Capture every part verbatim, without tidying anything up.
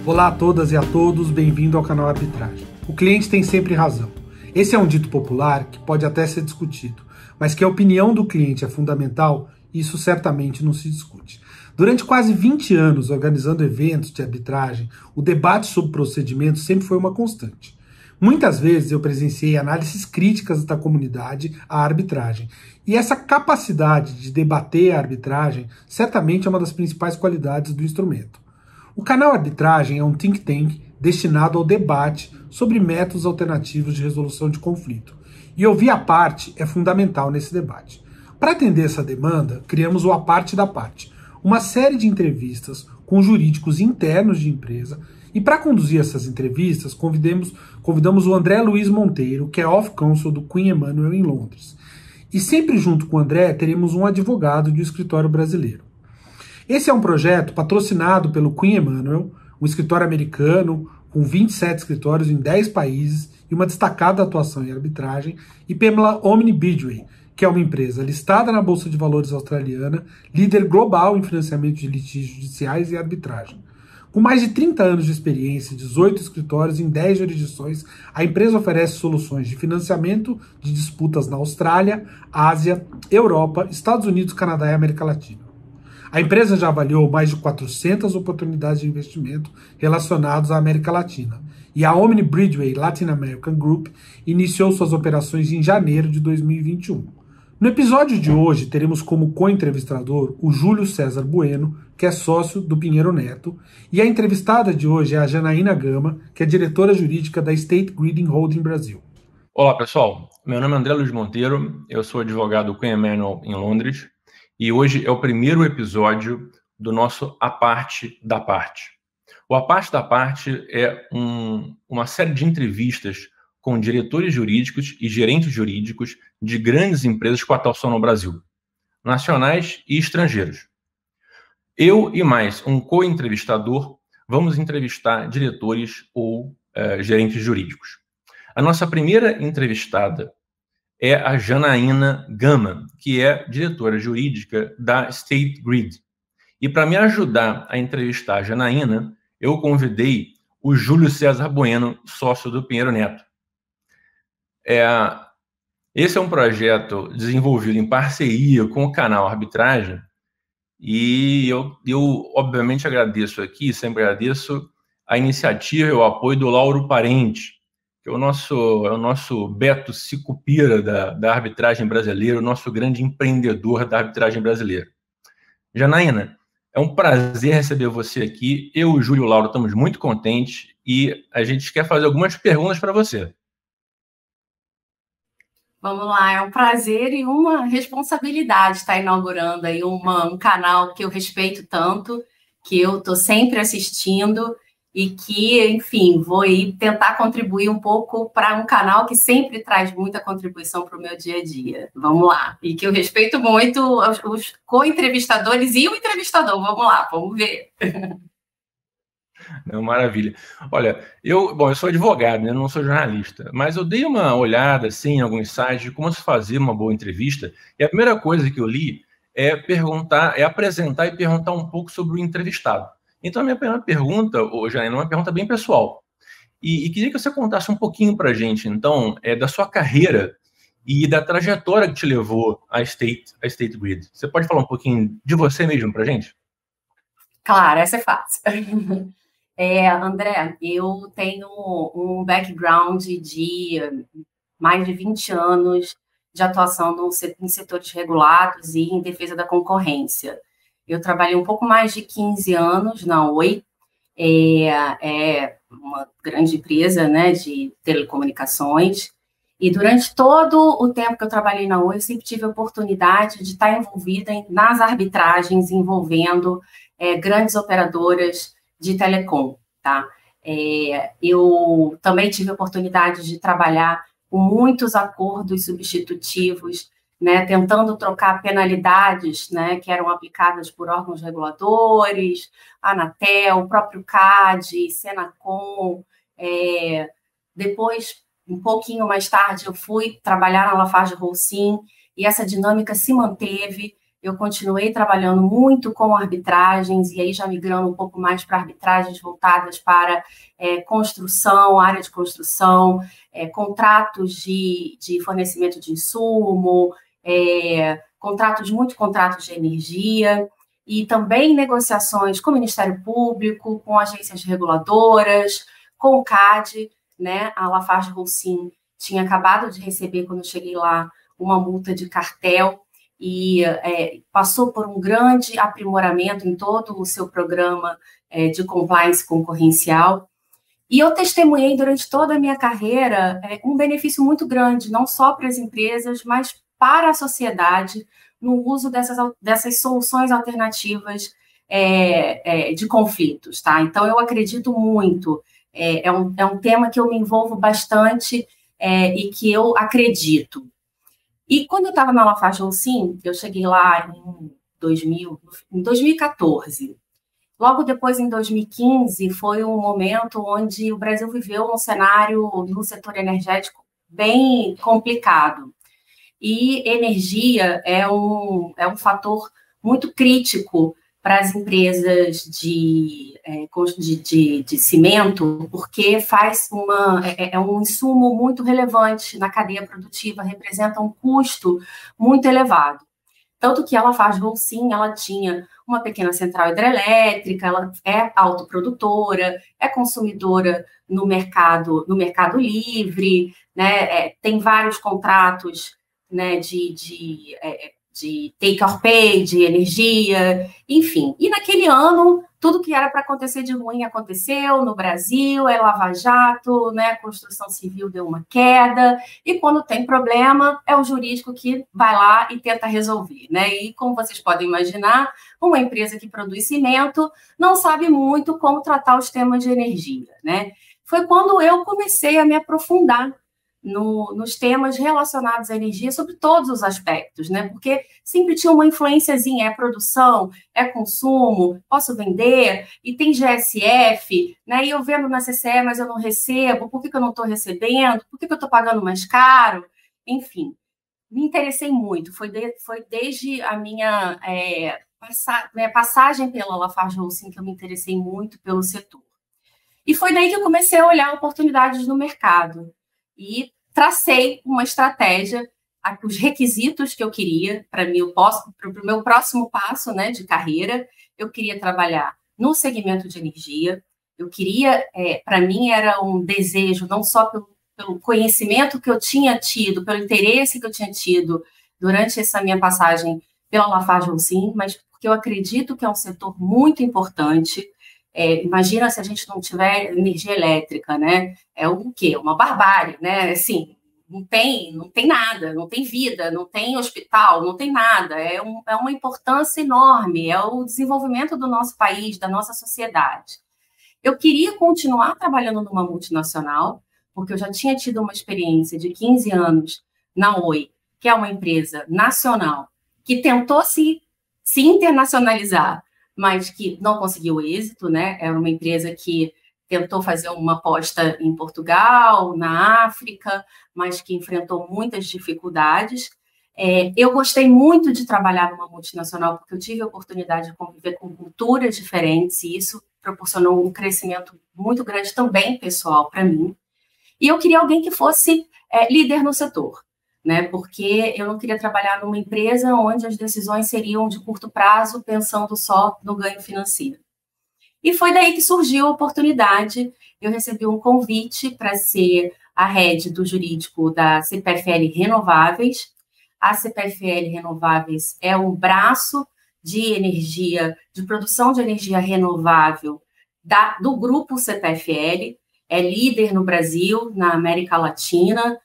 Olá a todas e a todos, bem-vindo ao canal Arbitragem. O cliente tem sempre razão. Esse é um dito popular que pode até ser discutido, mas que a opinião do cliente é fundamental, isso certamente não se discute. Durante quase vinte anos organizando eventos de arbitragem, o debate sobre procedimentos sempre foi uma constante. Muitas vezes eu presenciei análises críticas da comunidade à arbitragem, e essa capacidade de debater a arbitragem certamente é uma das principais qualidades do instrumento. O canal Arbitragem é um think tank destinado ao debate sobre métodos alternativos de resolução de conflito, e ouvir a parte é fundamental nesse debate. Para atender essa demanda, criamos o A Parte da Parte, uma série de entrevistas com jurídicos internos de empresa, e para conduzir essas entrevistas, convidamos, convidamos o André Luiz Monteiro, que é Off Counsel do Queen Emanuel em Londres. E sempre junto com o André, teremos um advogado de um escritório brasileiro. Esse é um projeto patrocinado pelo Queen Emanuel, um escritório americano com vinte e sete escritórios em dez países e uma destacada atuação em arbitragem, e pela Omni Bridgeway, que é uma empresa listada na Bolsa de Valores australiana, líder global em financiamento de litígios judiciais e arbitragem. Com mais de trinta anos de experiência, dezoito escritórios em dez jurisdições, a empresa oferece soluções de financiamento de disputas na Austrália, Ásia, Europa, Estados Unidos, Canadá e América Latina. A empresa já avaliou mais de quatrocentas oportunidades de investimento relacionadas à América Latina, e a Omni Bridgeway Latin American Group iniciou suas operações em janeiro de dois mil e vinte e um. No episódio de hoje, teremos como co-entrevistador o Júlio César Bueno, que é sócio do Pinheiro Neto, e a entrevistada de hoje é a Janaína Gama, que é diretora jurídica da State Grid Holding Brasil. Olá, pessoal. Meu nome é André Luiz Monteiro, eu sou advogado do Queen Emanuel em Londres, e hoje é o primeiro episódio do nosso A Parte da Parte. O A Parte da Parte é um, uma série de entrevistas com diretores jurídicos e gerentes jurídicos de grandes empresas com atuação no Brasil, nacionais e estrangeiros. Eu e mais um co-entrevistador vamos entrevistar diretores ou uh, gerentes jurídicos. A nossa primeira entrevistada é a Janaína Gama, que é diretora jurídica da State Grid. E para me ajudar a entrevistar a Janaína, eu convidei o Júlio César Bueno, sócio do Pinheiro Neto. É, esse é um projeto desenvolvido em parceria com o canal Arbitragem, e eu, eu obviamente agradeço aqui, sempre agradeço a iniciativa e o apoio do Lauro Parente, que é o nosso, é o nosso Beto Sicupira da, da arbitragem brasileira, o nosso grande empreendedor da arbitragem brasileira. Janaína, é um prazer receber você aqui. Eu, o Júlio e o Lauro estamos muito contentes e a gente quer fazer algumas perguntas para você. Vamos lá, é um prazer e uma responsabilidade estar inaugurando aí uma, um canal que eu respeito tanto, que eu estou sempre assistindo e que, enfim, vou aí tentar contribuir um pouco para um canal que sempre traz muita contribuição para o meu dia a dia. Vamos lá. E que eu respeito muito os, os co-entrevistadores e o entrevistador. Vamos lá, vamos ver. Não, maravilha. Olha, eu, bom, eu sou advogado, né? Eu não sou jornalista, mas eu dei uma olhada assim, em alguns sites de como se fazer uma boa entrevista, e a primeira coisa que eu li é perguntar, é apresentar e perguntar um pouco sobre o entrevistado. Então, a minha primeira pergunta, Janaína, é uma pergunta bem pessoal, e, e queria que você contasse um pouquinho para a gente, então, é, da sua carreira e da trajetória que te levou à State, à State Grid. Você pode falar um pouquinho de você mesmo para a gente? Claro, essa é fácil. É, André, eu tenho um background de mais de vinte anos de atuação no, em setores regulados e em defesa da concorrência. Eu trabalhei um pouco mais de quinze anos na Oi, é, é uma grande empresa, né, de telecomunicações, e durante todo o tempo que eu trabalhei na Oi, eu sempre tive a oportunidade de estar envolvida em, nas arbitragens envolvendo é, grandes operadoras de telecom, tá? É, eu também tive a oportunidade de trabalhar com muitos acordos substitutivos, né, tentando trocar penalidades, né, que eram aplicadas por órgãos reguladores, Anatel, o próprio C A D, Senacom. É, depois, um pouquinho mais tarde, eu fui trabalhar na Lafarge Holcim, e essa dinâmica se manteve. eu continuei trabalhando muito com arbitragens, e aí já migrando um pouco mais para arbitragens voltadas para é, construção, área de construção, é, contratos de, de fornecimento de insumo, é, contratos, muitos contratos de energia, e também negociações com o Ministério Público, com agências reguladoras, com o C A D, né? A LafargeHolcim tinha acabado de receber, quando eu cheguei lá, uma multa de cartel, e é, passou por um grande aprimoramento em todo o seu programa é, de compliance concorrencial. E eu testemunhei durante toda a minha carreira é, um benefício muito grande, não só para as empresas, mas para a sociedade, no uso dessas, dessas soluções alternativas é, é, de conflitos. Tá? Então, eu acredito muito, é, é, um, é um tema que eu me envolvo bastante é, e que eu acredito. E quando eu estava na LafargeHolcim, eu cheguei lá em, dois mil, em dois mil e quatorze. Logo depois, em dois mil e quinze, foi um momento onde o Brasil viveu um cenário no setor energético bem complicado. E energia é um, é um fator muito crítico para as empresas de, de, de, de cimento, porque faz uma, é, é um insumo muito relevante na cadeia produtiva, representa um custo muito elevado. Tanto que a LafargeHolcim, ela tinha uma pequena central hidrelétrica, ela é autoprodutora, é consumidora no mercado, no mercado livre, né, é, tem vários contratos, né, de, de, de take or pay, de energia, enfim. E naquele ano, tudo que era para acontecer de ruim aconteceu no Brasil, é Lava Jato, né, a construção civil deu uma queda, e quando tem problema, é o jurídico que vai lá e tenta resolver, né? E como vocês podem imaginar, uma empresa que produz cimento não sabe muito como tratar os temas de energia, né? Foi quando eu comecei a me aprofundar No, nos temas relacionados à energia, sobre todos os aspectos, né? Porque sempre tinha uma influenciazinha, é produção, é consumo, posso vender, e tem G S F, né? E eu vendo na C C E, mas eu não recebo, por que, que eu não estou recebendo? Por que, que eu estou pagando mais caro? Enfim, me interessei muito, foi, de, foi desde a minha, é, passa, minha passagem pela LafargeHolcim que eu me interessei muito pelo setor. E foi daí que eu comecei a olhar oportunidades no mercado. E tracei uma estratégia, os requisitos que eu queria para o meu próximo passo, né, de carreira. Eu queria trabalhar no segmento de energia, eu queria, é, para mim era um desejo, não só pelo, pelo conhecimento que eu tinha tido, pelo interesse que eu tinha tido durante essa minha passagem pela LafargeHolcim, mas porque eu acredito que é um setor muito importante. É, imagina se a gente não tiver energia elétrica, né? É o quê? Uma barbárie, né? Assim, não tem, não tem nada, não tem vida, não tem hospital, não tem nada. É, um, é uma importância enorme, é o desenvolvimento do nosso país, da nossa sociedade. Eu queria continuar trabalhando numa multinacional, porque eu já tinha tido uma experiência de quinze anos na Oi, que é uma empresa nacional, que tentou se, se internacionalizar, mas que não conseguiu êxito, né? Era uma empresa que tentou fazer uma aposta em Portugal, na África, mas que enfrentou muitas dificuldades. É, eu gostei muito de trabalhar numa multinacional, porque eu tive a oportunidade de conviver com culturas diferentes, e isso proporcionou um crescimento muito grande também pessoal para mim. E eu queria alguém que fosse é, líder no setor, né? Porque eu não queria trabalhar numa empresa onde as decisões seriam de curto prazo, pensando só no ganho financeiro. E foi daí que surgiu a oportunidade. Eu recebi um convite para ser a head do jurídico da C P F L Renováveis. A C P F L Renováveis é um braço de energia, de produção de energia renovável da, do grupo C P F L. É líder no Brasil, na América Latina,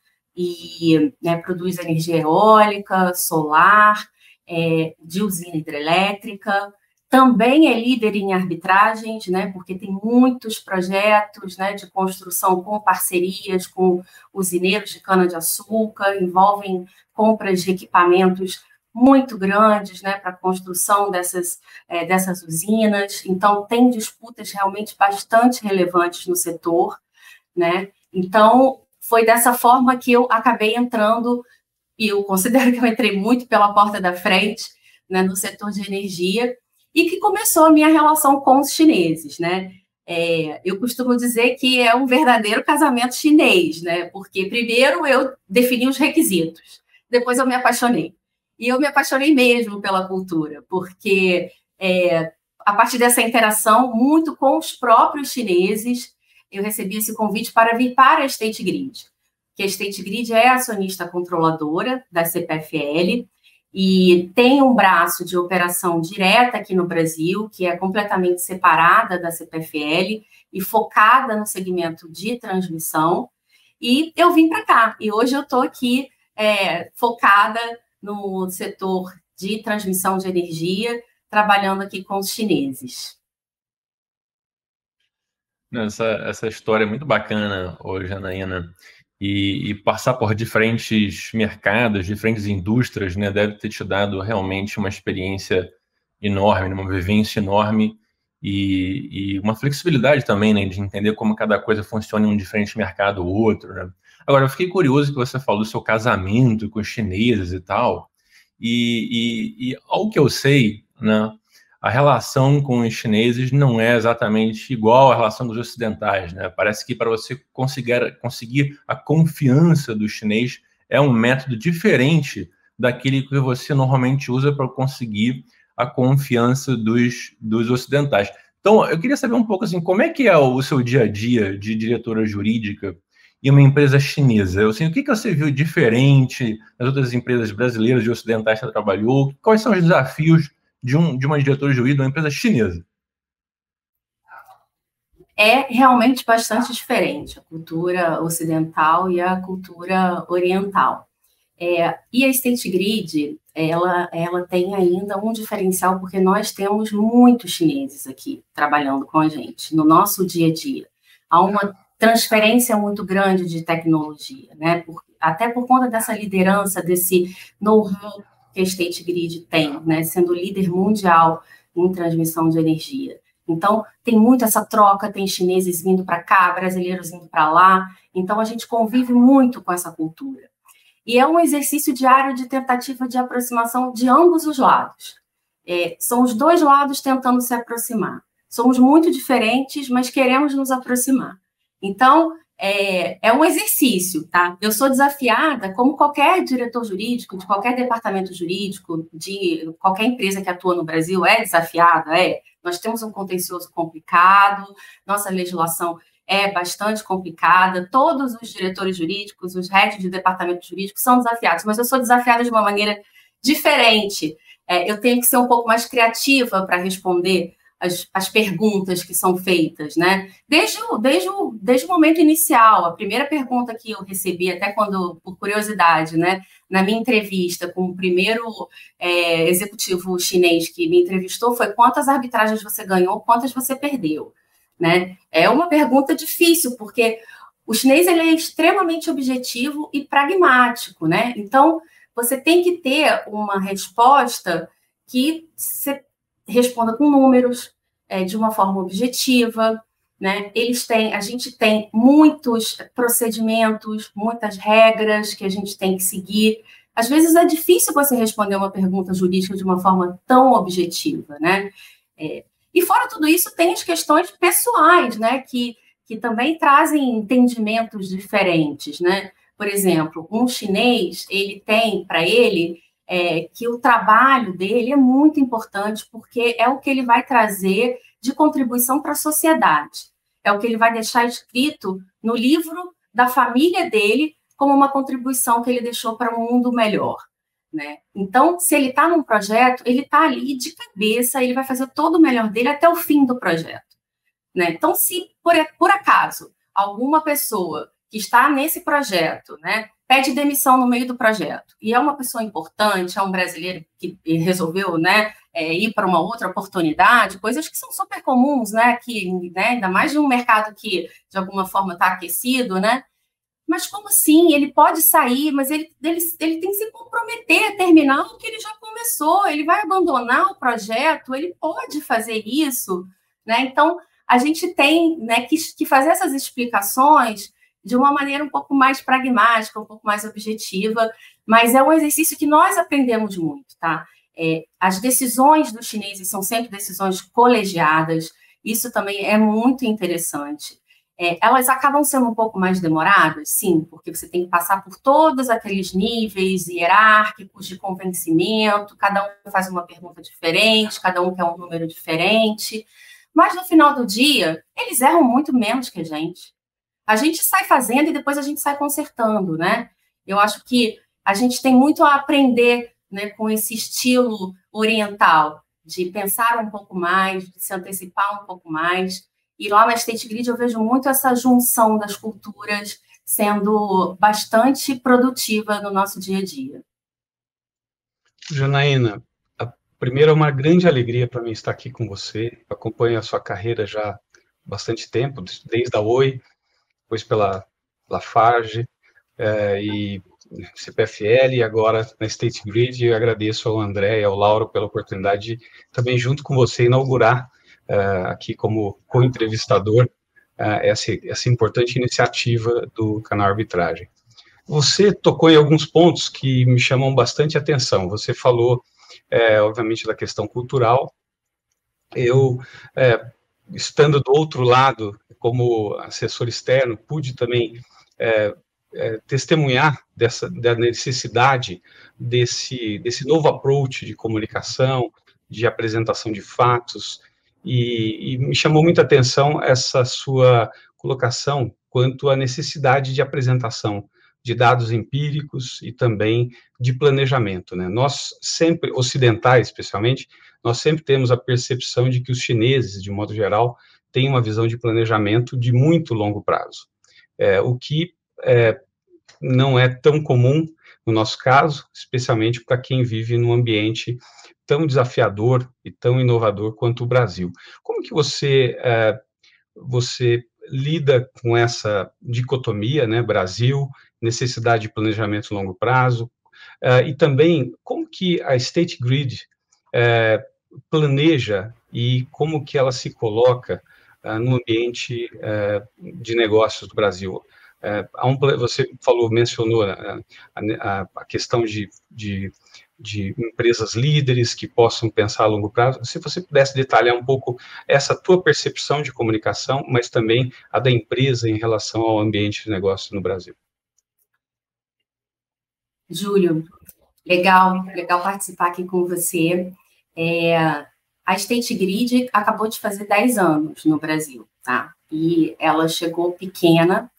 e né, produz energia eólica, solar, é, de usina hidrelétrica. Também é líder em arbitragens, né, porque tem muitos projetos, né, de construção com parcerias com usineiros de cana-de-açúcar, envolvem compras de equipamentos muito grandes, né, para a construção dessas, é, dessas usinas. Então, tem disputas realmente bastante relevantes no setor, né? Então, foi dessa forma que eu acabei entrando, e eu considero que eu entrei muito pela porta da frente, né, no setor de energia, e que começou a minha relação com os chineses, né? É, eu costumo dizer que é um verdadeiro casamento chinês, né? Porque primeiro eu defini os requisitos, depois eu me apaixonei. E eu me apaixonei mesmo pela cultura, porque é, a partir dessa interação muito com os próprios chineses, eu recebi esse convite para vir para a State Grid, que a State Grid é acionista controladora da C P F L e tem um braço de operação direta aqui no Brasil, que é completamente separada da C P F L e focada no segmento de transmissão. E eu vim para cá, e hoje eu estou aqui é, focada no setor de transmissão de energia, trabalhando aqui com os chineses. Essa, essa história é muito bacana, ô Janaína, e, e passar por diferentes mercados, diferentes indústrias, né, deve ter te dado realmente uma experiência enorme, uma vivência enorme e, e uma flexibilidade também, né, de entender como cada coisa funciona em um diferente mercado ou outro, né? Agora, eu fiquei curioso que você falou do seu casamento com os chineses e tal, e, e, e ao que eu sei, né, a relação com os chineses não é exatamente igual à relação dos ocidentais, né? Parece que para você conseguir, conseguir a confiança do chinês é um método diferente daquele que você normalmente usa para conseguir a confiança dos, dos ocidentais. Então, eu queria saber um pouco assim, como é que é o seu dia a dia de diretora jurídica em uma empresa chinesa? Assim, o que, que você viu diferente das outras empresas brasileiras e ocidentais que você trabalhou? Quais são os desafios de, um, de uma diretora jurídica de uma empresa chinesa? É realmente bastante diferente a cultura ocidental e a cultura oriental. É, e a State Grid, ela, ela tem ainda um diferencial, porque nós temos muitos chineses aqui trabalhando com a gente, no nosso dia a dia. Há uma transferência muito grande de tecnologia, né? Por, até por conta dessa liderança, desse know-how que a State Grid tem, né, sendo líder mundial em transmissão de energia. Então, tem muito essa troca, tem chineses vindo para cá, brasileiros indo para lá, então a gente convive muito com essa cultura. E é um exercício diário de tentativa de aproximação de ambos os lados. É, são os dois lados tentando se aproximar. Somos muito diferentes, mas queremos nos aproximar. Então, É, é um exercício, tá? Eu sou desafiada, como qualquer diretor jurídico, de qualquer departamento jurídico, de qualquer empresa que atua no Brasil, é desafiada, é. Nós temos um contencioso complicado, nossa legislação é bastante complicada, todos os diretores jurídicos, os heads de departamento jurídico são desafiados, mas eu sou desafiada de uma maneira diferente. É, eu tenho que ser um pouco mais criativa para responder As, as perguntas que são feitas, né? Desde o, desde, o, desde o momento inicial, a primeira pergunta que eu recebi, até quando, por curiosidade, né, na minha entrevista com o primeiro é, executivo chinês que me entrevistou, foi: quantas arbitragens você ganhou, quantas você perdeu, né? É uma pergunta difícil, porque o chinês ele é extremamente objetivo e pragmático, né? Então, você tem que ter uma resposta que você responda com números, é, de uma forma objetiva, né? Eles têm, a gente tem muitos procedimentos, muitas regras que a gente tem que seguir. Às vezes é difícil você responder uma pergunta jurídica de uma forma tão objetiva, né? É, e fora tudo isso, tem as questões pessoais, né? Que, que também trazem entendimentos diferentes, né? Por exemplo, um chinês, ele tem para ele É, que o trabalho dele é muito importante, porque é o que ele vai trazer de contribuição para a sociedade. É o que ele vai deixar escrito no livro da família dele como uma contribuição que ele deixou para um mundo melhor, né? Então, se ele está num projeto, ele está ali de cabeça, ele vai fazer todo o melhor dele até o fim do projeto, né? Então, se por, por acaso alguma pessoa que está nesse projeto, né, pede demissão no meio do projeto, e é uma pessoa importante, é um brasileiro que resolveu, né, é, ir para uma outra oportunidade, coisas que são super comuns, né, que, né, ainda mais de um mercado que, de alguma forma, está aquecido, né, mas como assim? Ele pode sair, mas ele, ele, ele tem que se comprometer a terminar o que ele já começou, ele vai abandonar o projeto, ele pode fazer isso, né, então a gente tem, né, que, que fazer essas explicações de uma maneira um pouco mais pragmática, um pouco mais objetiva, mas é um exercício que nós aprendemos muito, tá? É, as decisões dos chineses são sempre decisões colegiadas, isso também é muito interessante. É, elas acabam sendo um pouco mais demoradas, sim, porque você tem que passar por todos aqueles níveis hierárquicos de convencimento, cada um faz uma pergunta diferente, cada um quer um número diferente, mas no final do dia, eles erram muito menos que a gente. A gente sai fazendo e depois a gente sai consertando, né? Eu acho que a gente tem muito a aprender, né, com esse estilo oriental, de pensar um pouco mais, de se antecipar um pouco mais. E lá na State Grid eu vejo muito essa junção das culturas sendo bastante produtiva no nosso dia a dia. Janaína, a primeira é uma grande alegria para mim estar aqui com você. Eu acompanho a sua carreira já há bastante tempo, desde a Oi, depois pela Lafarge, é, e C P F L, e agora na State Grid. Eu agradeço ao André e ao Lauro pela oportunidade de também, junto com você, inaugurar uh, aqui como co-entrevistador uh, essa, essa importante iniciativa do canal Arbitragem. Você tocou em alguns pontos que me chamam bastante atenção. Você falou, é, obviamente, da questão cultural. Eu, é, estando do outro lado, como assessor externo, pude também é, é, testemunhar dessa, da necessidade desse, desse novo approach de comunicação, de apresentação de fatos, e, e me chamou muita atenção essa sua colocação quanto à necessidade de apresentação de dados empíricos e também de planejamento, né? Nós sempre, ocidentais especialmente, nós sempre temos a percepção de que os chineses, de modo geral, têm uma visão de planejamento de muito longo prazo, é, o que é, não é tão comum no nosso caso, especialmente para quem vive num ambiente tão desafiador e tão inovador quanto o Brasil. Como que você, é, você lida com essa dicotomia, né, Brasil, necessidade de planejamento a longo prazo, uh, e também como que a State Grid uh, planeja e como que ela se coloca uh, no ambiente uh, de negócios do Brasil. Uh, há um, você falou, mencionou a, a, a questão de, de, de empresas líderes que possam pensar a longo prazo. Se você pudesse detalhar um pouco essa tua percepção de comunicação, mas também a da empresa em relação ao ambiente de negócio no Brasil. Júlio, legal, legal participar aqui com você. É, a State Grid acabou de fazer dez anos no Brasil, tá? E ela chegou pequena.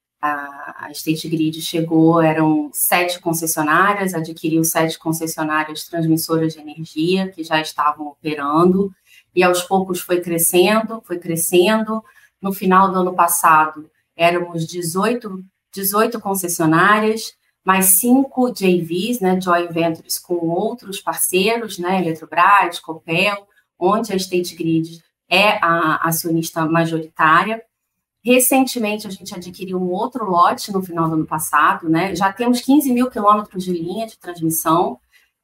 A State Grid chegou, eram sete concessionárias, adquiriu sete concessionárias transmissoras de energia que já estavam operando, e aos poucos foi crescendo, foi crescendo. No final do ano passado, éramos dezoito, dezoito concessionárias, mais cinco J Vs, né, Joint Ventures, com outros parceiros, né, Eletrobras, Copel, onde a State Grid é a acionista majoritária. Recentemente, a gente adquiriu um outro lote no final do ano passado, né? Já temos quinze mil quilômetros de linha de transmissão,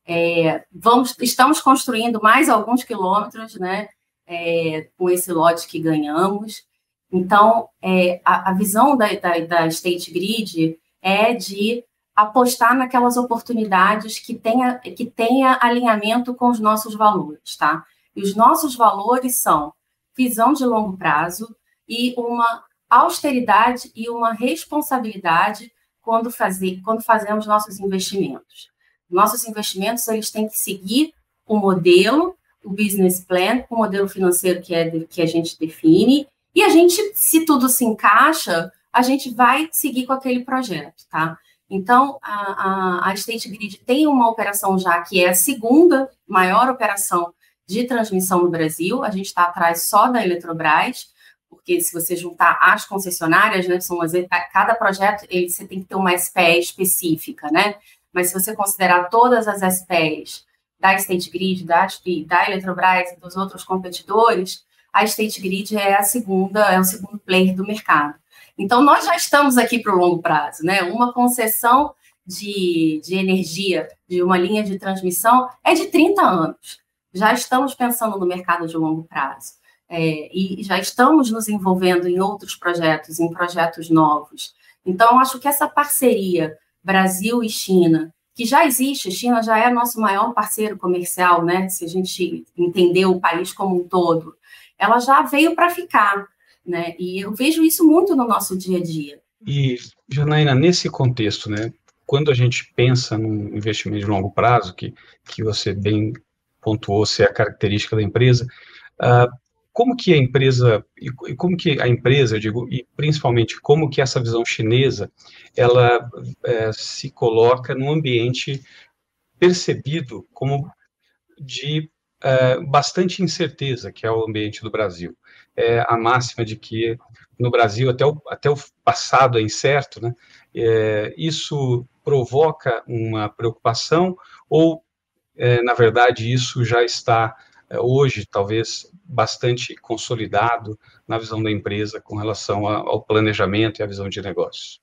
é, vamos, estamos construindo mais alguns quilômetros, né, é, com esse lote que ganhamos. Então, é, a, a visão da, da, da State Grid é de apostar naquelas oportunidades que tenha, que tenha alinhamento com os nossos valores, tá? E os nossos valores são visão de longo prazo e uma austeridade e uma responsabilidade quando, fazer, quando fazemos nossos investimentos. Nossos investimentos, eles têm que seguir o modelo, o business plan, o modelo financeiro que, é, que a gente define, e a gente, se tudo se encaixa, a gente vai seguir com aquele projeto, tá? Então, a, a, a State Grid tem uma operação já que é a segunda maior operação de transmissão no Brasil. A gente está atrás só da Eletrobras, porque se você juntar as concessionárias, né, são as, cada projeto ele, você tem que ter uma S P E específica, né? Mas se você considerar todas as S P Es da State Grid, da, da Eletrobras e dos outros competidores, a State Grid é a segunda, é o segundo player do mercado. Então, nós já estamos aqui para o longo prazo, né? Uma concessão de, de energia de uma linha de transmissão é de trinta anos. Já estamos pensando no mercado de longo prazo. É, e já estamos nos envolvendo em outros projetos, em projetos novos. Então, acho que essa parceria Brasil e China, que já existe, a China já é nosso maior parceiro comercial, né? Se a gente entender o país como um todo, ela já veio para ficar, né? E eu vejo isso muito no nosso dia a dia. E, Janaína, nesse contexto, né, quando a gente pensa num investimento de longo prazo, que, que você bem pontuou ser a característica da empresa, uh, como que a empresa, e como que a empresa, eu digo, e principalmente como que essa visão chinesa, ela é, se coloca num ambiente percebido como de é, bastante incerteza, que é o ambiente do Brasil. É a máxima de que no Brasil até o, até o passado é incerto, né? É, isso provoca uma preocupação ou, é, na verdade, isso já está é, hoje, talvez, bastante consolidado na visão da empresa com relação a, ao planejamento e à visão de negócios?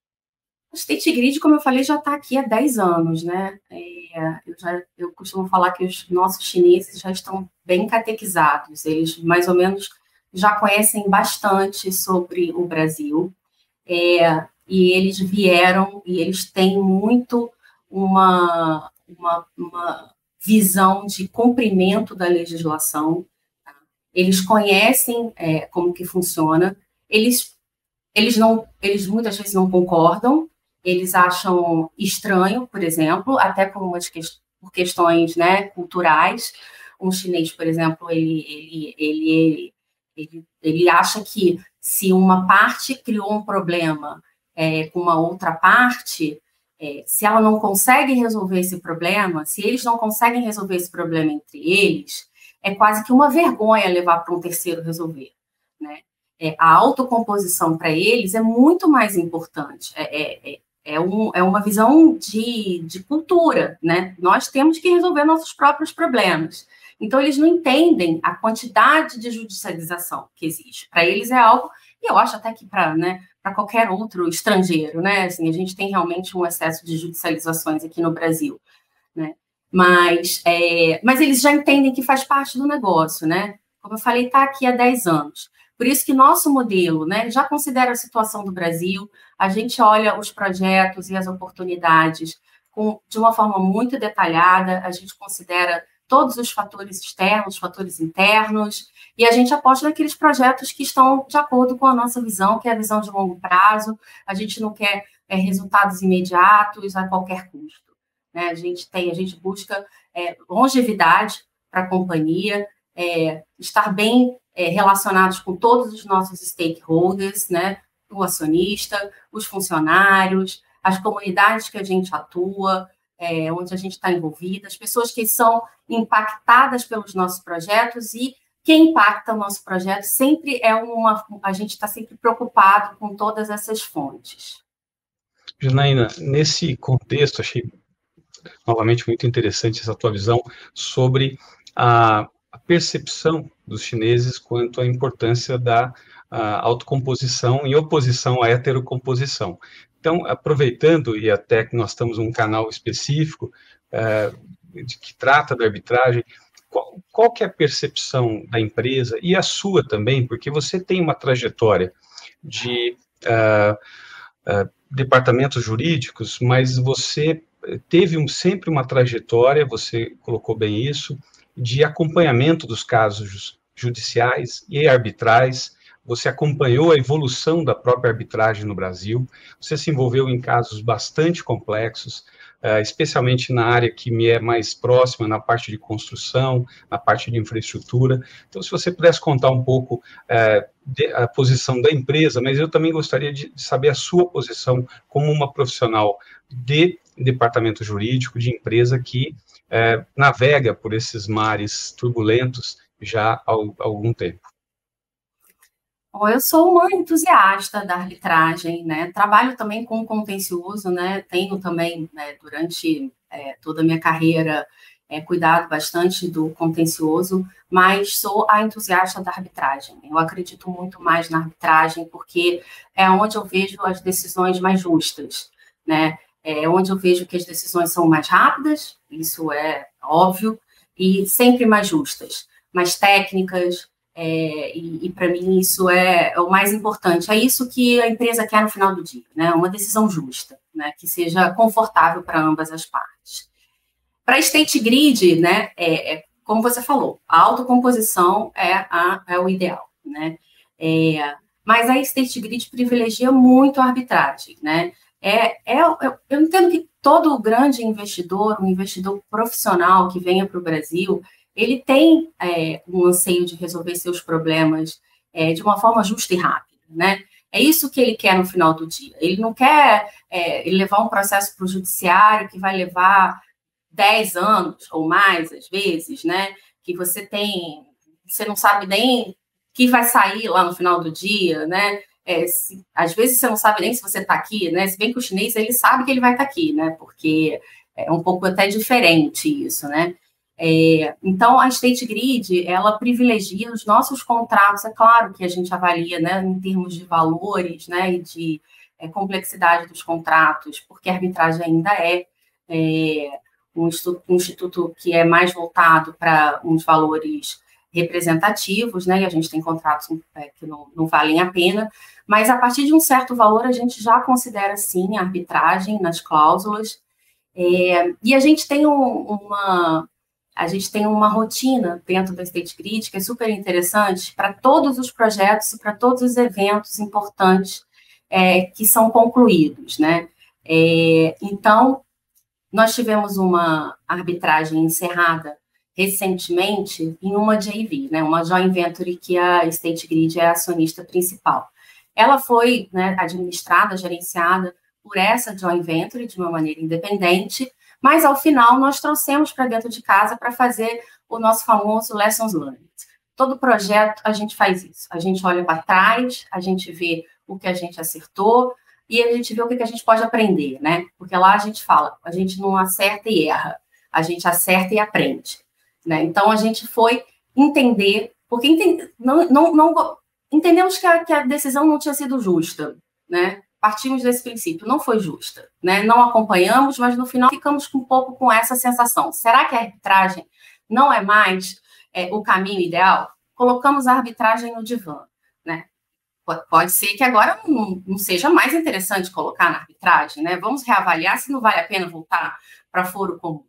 O State Grid, como eu falei, já está aqui há dez anos, né? É, eu, já, eu costumo falar que os nossos chineses já estão bem catequizados, eles mais ou menos já conhecem bastante sobre o Brasil, é, e eles vieram e eles têm muito uma, uma, uma visão de cumprimento da legislação, tá? Eles conhecem é, como que funciona, eles, eles, não, eles muitas vezes não concordam, eles acham estranho, por exemplo, até por, umas que, por questões, né, culturais. Um chinês, por exemplo, ele, ele, ele, ele, ele acha que se uma parte criou um problema é, com uma outra parte, é, se ela não consegue resolver esse problema, se eles não conseguem resolver esse problema entre eles, é quase que uma vergonha levar para um terceiro resolver, né? É, a autocomposição para eles é muito mais importante. É, é, é, um, é uma visão de, de cultura, né? Nós temos que resolver nossos próprios problemas. Então, eles não entendem a quantidade de judicialização que existe. Para eles é algo, e eu acho até que para, né, para qualquer outro estrangeiro, né? Assim, a gente tem realmente um excesso de judicializações aqui no Brasil, né? Mas, é, mas eles já entendem que faz parte do negócio, né? Como eu falei, está aqui há dez anos. Por isso que nosso modelo, né, já considera a situação do Brasil, a gente olha os projetos e as oportunidades com, de uma forma muito detalhada, a gente considera todos os fatores externos, fatores internos, e a gente aposta naqueles projetos que estão de acordo com a nossa visão, que é a visão de longo prazo. A gente não quer é, resultados imediatos a qualquer custo, né? A gente tem, a gente busca é, longevidade para a companhia, é, estar bem é, relacionados com todos os nossos stakeholders, né? O acionista, os funcionários, as comunidades que a gente atua, é, onde a gente está envolvida, as pessoas que são impactadas pelos nossos projetos, e quem impacta o nosso projeto sempre é uma... A gente está sempre preocupado com todas essas fontes. Janaína, nesse contexto, achei novamente muito interessante essa tua visão sobre a, a percepção dos chineses quanto à importância da a autocomposição em oposição à heterocomposição. Então, aproveitando, e até que nós estamos num canal específico é, de, que trata da arbitragem, qual, qual que é a percepção da empresa e a sua também, porque você tem uma trajetória de uh, uh, departamentos jurídicos, mas você teve um, sempre uma trajetória, você colocou bem isso, de acompanhamento dos casos judiciais e arbitrais. Você acompanhou a evolução da própria arbitragem no Brasil, você se envolveu em casos bastante complexos, uh, especialmente na área que me é mais próxima, na parte de construção, na parte de infraestrutura. Então, se você pudesse contar um pouco uh, de, a posição da empresa, mas eu também gostaria de saber a sua posição como uma profissional de departamento jurídico, de empresa que uh, navega por esses mares turbulentos já há, há algum tempo. Bom, eu sou uma entusiasta da arbitragem, né? Trabalho também com contencioso, né? Tenho também, né, durante é, toda a minha carreira, é, cuidado bastante do contencioso, mas sou a entusiasta da arbitragem. Eu acredito muito mais na arbitragem porque é onde eu vejo as decisões mais justas, né? É onde eu vejo que as decisões são mais rápidas, isso é óbvio, e sempre mais justas, mais técnicas, É, e, e para mim isso é, é o mais importante. É isso que a empresa quer no final do dia, né? Uma decisão justa, né? Que seja confortável para ambas as partes. Para a State Grid, né? É, é, como você falou, a autocomposição é, a, é o ideal, né? É, mas a State Grid privilegia muito a arbitragem, né? É, é, eu, eu entendo que todo grande investidor, um investidor profissional que venha para o Brasil, ele tem é, um anseio de resolver seus problemas é, de uma forma justa e rápida, né? É isso que ele quer no final do dia. Ele não quer é, ele levar um processo para o judiciário que vai levar dez anos ou mais, às vezes, né? Que você tem, você não sabe nem que vai sair lá no final do dia, né? É, se, às vezes você não sabe nem se você está aqui, né? Se bem que o chinês, ele sabe que ele vai estar tá aqui, né? Porque é um pouco até diferente isso, né? É, então, a State Grid, ela privilegia os nossos contratos, é claro que a gente avalia, né, em termos de valores, né, e de é, complexidade dos contratos, porque a arbitragem ainda é, é um, instituto, um instituto que é mais voltado para uns valores representativos, né, e a gente tem contratos é, que não, não valem a pena, mas a partir de um certo valor a gente já considera, sim, a arbitragem nas cláusulas, é, e a gente tem um, uma... A gente tem uma rotina dentro da State Grid que é super interessante para todos os projetos e para todos os eventos importantes é, que são concluídos, né? É, então, nós tivemos uma arbitragem encerrada recentemente em uma J V, né? Uma joint venture que a State Grid é a acionista principal. Ela foi, né, administrada, gerenciada por essa joint venture de uma maneira independente, mas, ao final, nós trouxemos para dentro de casa para fazer o nosso famoso Lessons Learned. Todo projeto, a gente faz isso. A gente olha para trás, a gente vê o que a gente acertou e a gente vê o que a gente pode aprender, né? Porque lá a gente fala, a gente não acerta e erra, a gente acerta e aprende, né? Então, a gente foi entender, porque entend... não, não, não... entendemos que a, que a decisão não tinha sido justa, né? Partimos desse princípio, não foi justa, né? Não acompanhamos, mas no final ficamos um pouco com essa sensação. Será que a arbitragem não é mais é, o caminho ideal? Colocamos a arbitragem no divã, né? Pode ser que agora não, não seja mais interessante colocar na arbitragem, né? Vamos reavaliar se não vale a pena voltar para foro comum.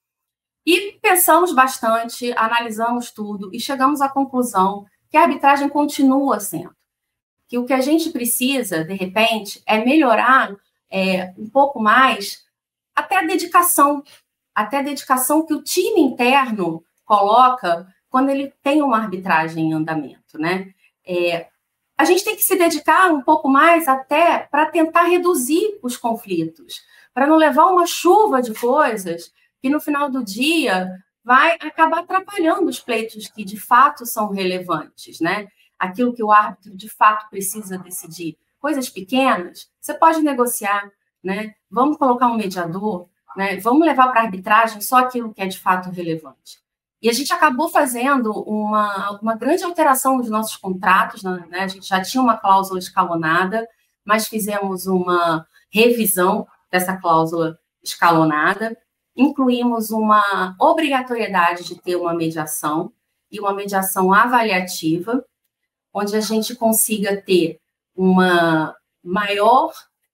E pensamos bastante, analisamos tudo e chegamos à conclusão que a arbitragem continua sendo. Que o que a gente precisa, de repente, é melhorar é, um pouco mais até a dedicação, até a dedicação que o time interno coloca quando ele tem uma arbitragem em andamento, né? É, a gente tem que se dedicar um pouco mais até para tentar reduzir os conflitos, para não levar uma chuva de coisas que, no final do dia, vai acabar atrapalhando os pleitos que, de fato, são relevantes, né? Aquilo que o árbitro, de fato, precisa decidir. Coisas pequenas, você pode negociar, né? Vamos colocar um mediador, né? Vamos levar para a arbitragem só aquilo que é, de fato, relevante. E a gente acabou fazendo uma, uma grande alteração nos nossos contratos, né? A gente já tinha uma cláusula escalonada, mas fizemos uma revisão dessa cláusula escalonada, incluímos uma obrigatoriedade de ter uma mediação e uma mediação avaliativa, onde a gente consiga ter uma maior,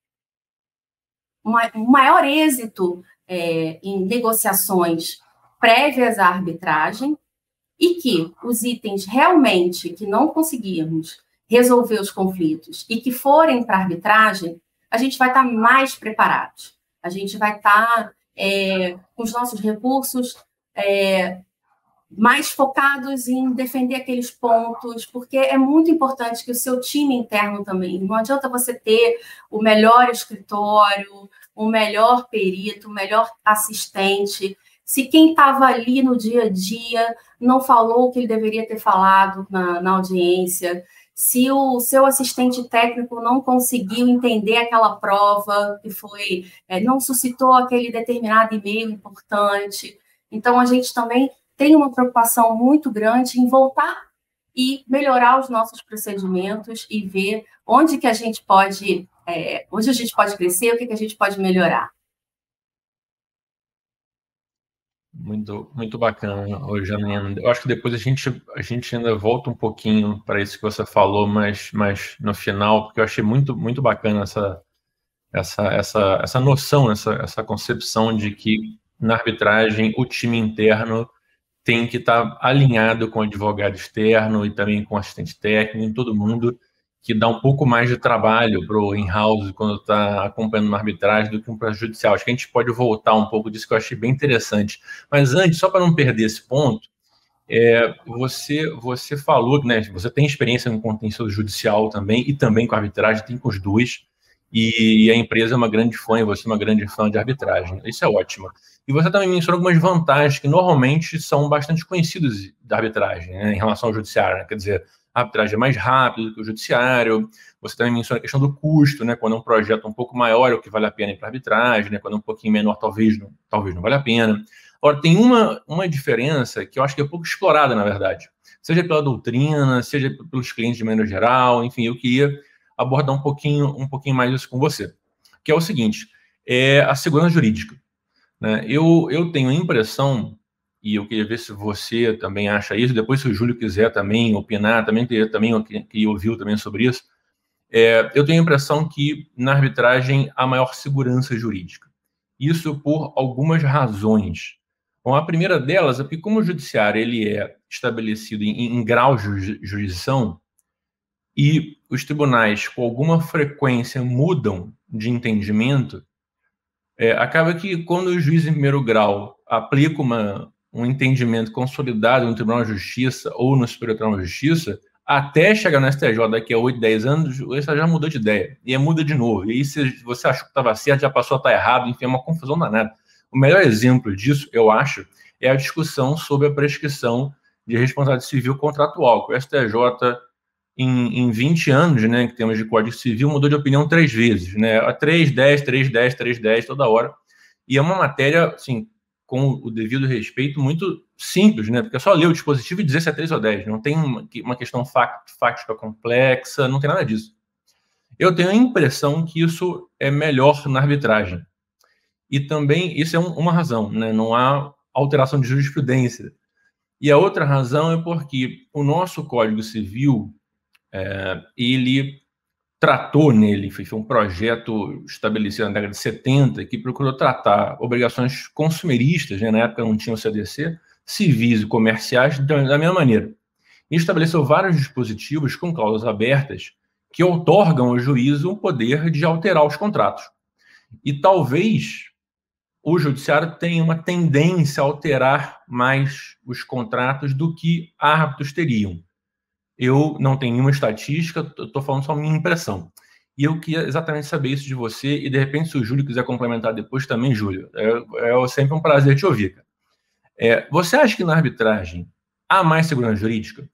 uma, um maior êxito é, em negociações prévias à arbitragem e que os itens realmente que não conseguirmos resolver os conflitos e que forem para a arbitragem, a gente vai estar mais preparados. A gente vai estar é, com os nossos recursos é, mais focados em defender aqueles pontos, porque é muito importante que o seu time interno também, não adianta você ter o melhor escritório, o melhor perito, o melhor assistente, se quem estava ali no dia a dia não falou o que ele deveria ter falado na, na audiência, se o seu assistente técnico não conseguiu entender aquela prova que foi, é, não suscitou aquele determinado e-mail importante. Então, a gente também tem uma preocupação muito grande em voltar e melhorar os nossos procedimentos e ver onde que a gente pode, é, onde a gente pode crescer, o que, que a gente pode melhorar. Muito, muito bacana, Janaína. Eu acho que depois a gente, a gente ainda volta um pouquinho para isso que você falou, mas, mas no final, porque eu achei muito, muito bacana essa, essa, essa, essa noção, essa, essa concepção de que na arbitragem o time interno tem que estar alinhado com o advogado externo e também com o assistente técnico, todo mundo, que dá um pouco mais de trabalho para o in-house quando está acompanhando uma arbitragem do que um processo judicial. Acho que a gente pode voltar um pouco disso, que eu achei bem interessante. Mas antes, só para não perder esse ponto, é, você, você falou que, né, você tem experiência no contencioso judicial também, e também com arbitragem, tem com os dois, e a empresa é uma grande fã, e você é uma grande fã de arbitragem. Isso é ótimo. E você também mencionou algumas vantagens que normalmente são bastante conhecidas da arbitragem, né, em relação ao judiciário, né? Quer dizer, a arbitragem é mais rápida do que o judiciário. Você também menciona a questão do custo, né? Quando é um projeto um pouco maior, é o que vale a pena ir para a arbitragem, né? Quando é um pouquinho menor, talvez não, talvez não vale a pena. Agora, tem uma, uma diferença que eu acho que é pouco explorada, na verdade. Seja pela doutrina, seja pelos clientes de maneira geral, enfim, eu queria abordar um pouquinho, um pouquinho mais isso com você. Que é o seguinte, é a segurança jurídica, né? Eu, eu tenho a impressão, e eu queria ver se você também acha isso, depois se o Júlio quiser também opinar, também queria, também, que ouviu também sobre isso, é, eu tenho a impressão que na arbitragem há maior segurança jurídica. Isso por algumas razões. Bom, a primeira delas é porque como o judiciário ele é estabelecido em, em graus de jurisdição e os tribunais com alguma frequência mudam de entendimento, é, acaba que quando o juiz em primeiro grau aplica uma, um entendimento consolidado no Tribunal de Justiça ou no Superior Tribunal de Justiça, até chegar no S T J daqui a oito, dez anos, o S T J já mudou de ideia. E aí muda de novo. E aí se você achou que estava certo, já passou a estar errado, enfim, é uma confusão danada. O melhor exemplo disso, eu acho, é a discussão sobre a prescrição de responsabilidade civil contratual, que o S T J, em, em vinte anos, né, que temos de Código Civil, mudou de opinião três vezes, né? A três, dez, três, dez, três, dez, toda hora. E é uma matéria, assim, com o devido respeito, muito simples, né? Porque é só ler o dispositivo e dizer se é três ou dez. Não tem uma, uma questão fática complexa, não tem nada disso. Eu tenho a impressão que isso é melhor na arbitragem. E também, isso é um, uma razão, né? Não há alteração de jurisprudência. E a outra razão é porque o nosso Código Civil, é, ele tratou nele, foi um projeto estabelecido na década de setenta, que procurou tratar obrigações consumeristas, né? Na época não tinha o C D C, civis e comerciais da mesma maneira. E estabeleceu vários dispositivos com cláusulas abertas que outorgam ao juízo o poder de alterar os contratos. E talvez o judiciário tenha uma tendência a alterar mais os contratos do que árbitros teriam. Eu não tenho nenhuma estatística, estou falando só a minha impressão. E eu queria exatamente saber isso de você, e de repente, se o Júlio quiser complementar depois também, Júlio, é, é sempre um prazer te ouvir. É, você acha que na arbitragem há mais segurança jurídica?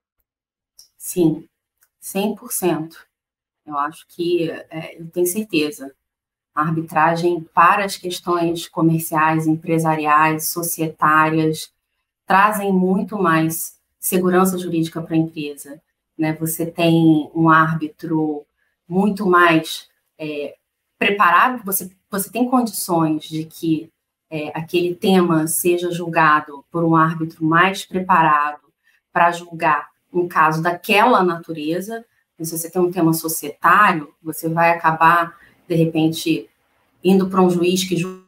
Sim, cem por cento. Eu acho que, é, eu tenho certeza. A arbitragem para as questões comerciais, empresariais, societárias, trazem muito mais segurança jurídica para a empresa, né? Você tem um árbitro muito mais é, preparado, você, você tem condições de que é, aquele tema seja julgado por um árbitro mais preparado para julgar um caso daquela natureza. E se você tem um tema societário, você vai acabar, de repente, indo para um juiz que julga.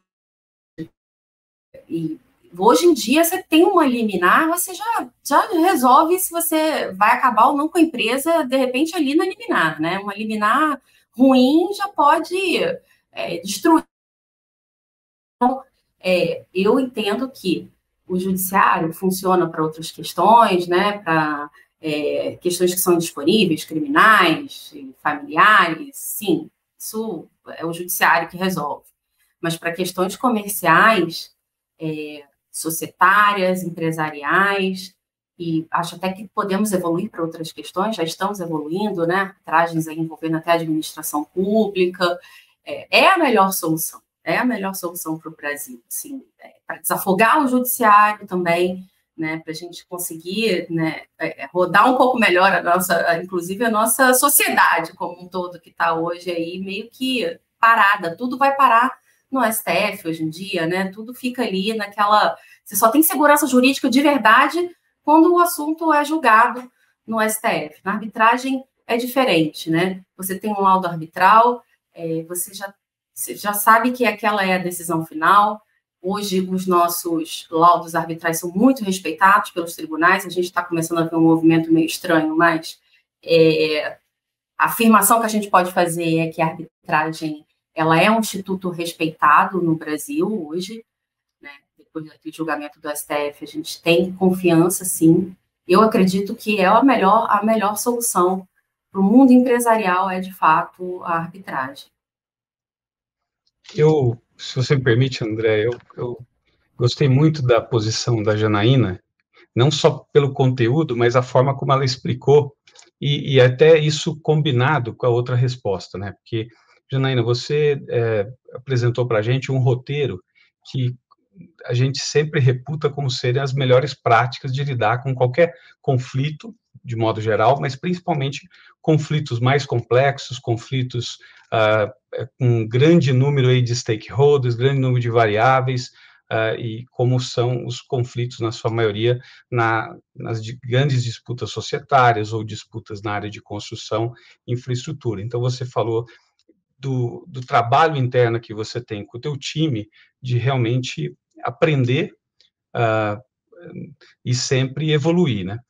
E hoje em dia, você tem uma liminar, você já, já resolve se você vai acabar ou não com a empresa, de repente, ali na liminar, né? Uma liminar ruim já pode é, destruir. Então, é, eu entendo que o judiciário funciona para outras questões, né? Para é, questões que são indisponíveis, criminais, familiares, sim, isso é o judiciário que resolve. Mas para questões comerciais, é, societárias, empresariais, e acho até que podemos evoluir para outras questões, já estamos evoluindo, né? Arbitragens aí envolvendo até a administração pública, é, é a melhor solução, é a melhor solução para o Brasil, assim, é, para desafogar o judiciário também, né? Para a gente conseguir, né, é, rodar um pouco melhor a nossa, inclusive a nossa sociedade como um todo, que está hoje aí meio que parada, tudo vai parar no S T F hoje em dia, né? Tudo fica ali naquela Você só tem segurança jurídica de verdade quando o assunto é julgado no S T F. Na arbitragem é diferente, né? Você tem um laudo arbitral, é, você, já, você já sabe que aquela é a decisão final. Hoje, os nossos laudos arbitrais são muito respeitados pelos tribunais. A gente está começando a ver um movimento meio estranho, mas é, a afirmação que a gente pode fazer é que a arbitragem ela é um instituto respeitado no Brasil hoje, né? Depois do julgamento do S T F, a gente tem confiança, sim. Eu acredito que é a melhor, a melhor solução para o mundo empresarial é, de fato, a arbitragem. Eu, se você me permite, André, eu, eu gostei muito da posição da Janaína, não só pelo conteúdo, mas a forma como ela explicou, e, e até isso combinado com a outra resposta, né? Porque, Janaína, você é, apresentou para a gente um roteiro que a gente sempre reputa como serem as melhores práticas de lidar com qualquer conflito, de modo geral, mas principalmente conflitos mais complexos, conflitos uh, com um grande número aí de stakeholders, grande número de variáveis, uh, e como são os conflitos, na sua maioria, na, nas de grandes disputas societárias ou disputas na área de construção e infraestrutura. Então, você falou do, do trabalho interno que você tem com o teu time, de realmente aprender uh, e sempre evoluir, né?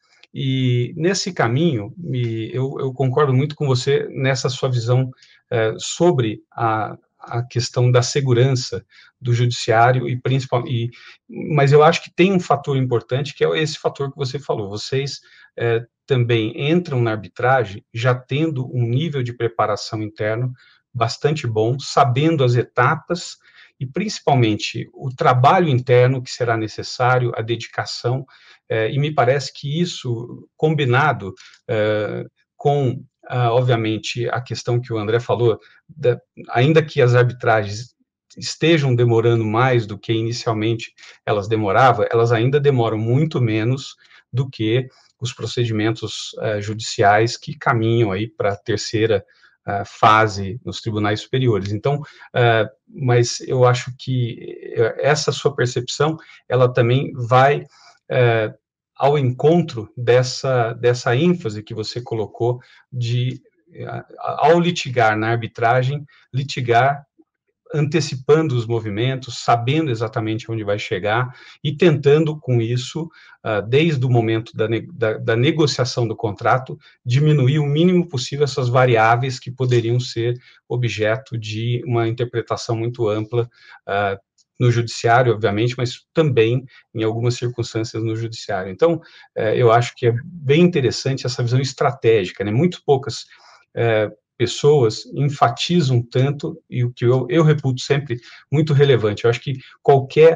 E nesse caminho, me, eu, eu concordo muito com você nessa sua visão uh, sobre a, a questão da segurança do judiciário e principalmente, mas eu acho que tem um fator importante que é esse fator que você falou. Vocês uh, também entram na arbitragem já tendo um nível de preparação interno bastante bom, sabendo as etapas e, principalmente, o trabalho interno que será necessário, a dedicação, eh, e me parece que isso, combinado eh, com, ah, obviamente, a questão que o André falou, da, ainda que as arbitragens estejam demorando mais do que inicialmente elas demoravam, elas ainda demoram muito menos do que os procedimentos eh, judiciais que caminham aí para a terceira Uh, fase nos tribunais superiores. Então, uh, mas eu acho que essa sua percepção, ela também vai uh, ao encontro dessa, dessa ênfase que você colocou de, uh, ao litigar na arbitragem, litigar antecipando os movimentos, sabendo exatamente onde vai chegar e tentando, com isso, uh, desde o momento da, da, da negociação do contrato, diminuir o mínimo possível essas variáveis que poderiam ser objeto de uma interpretação muito ampla uh, no judiciário, obviamente, mas também em algumas circunstâncias no judiciário. Então, uh, eu acho que é bem interessante essa visão estratégica, né? Muito poucas uh, pessoas enfatizam tanto, e o que eu, eu reputo sempre muito relevante. Eu acho que qualquer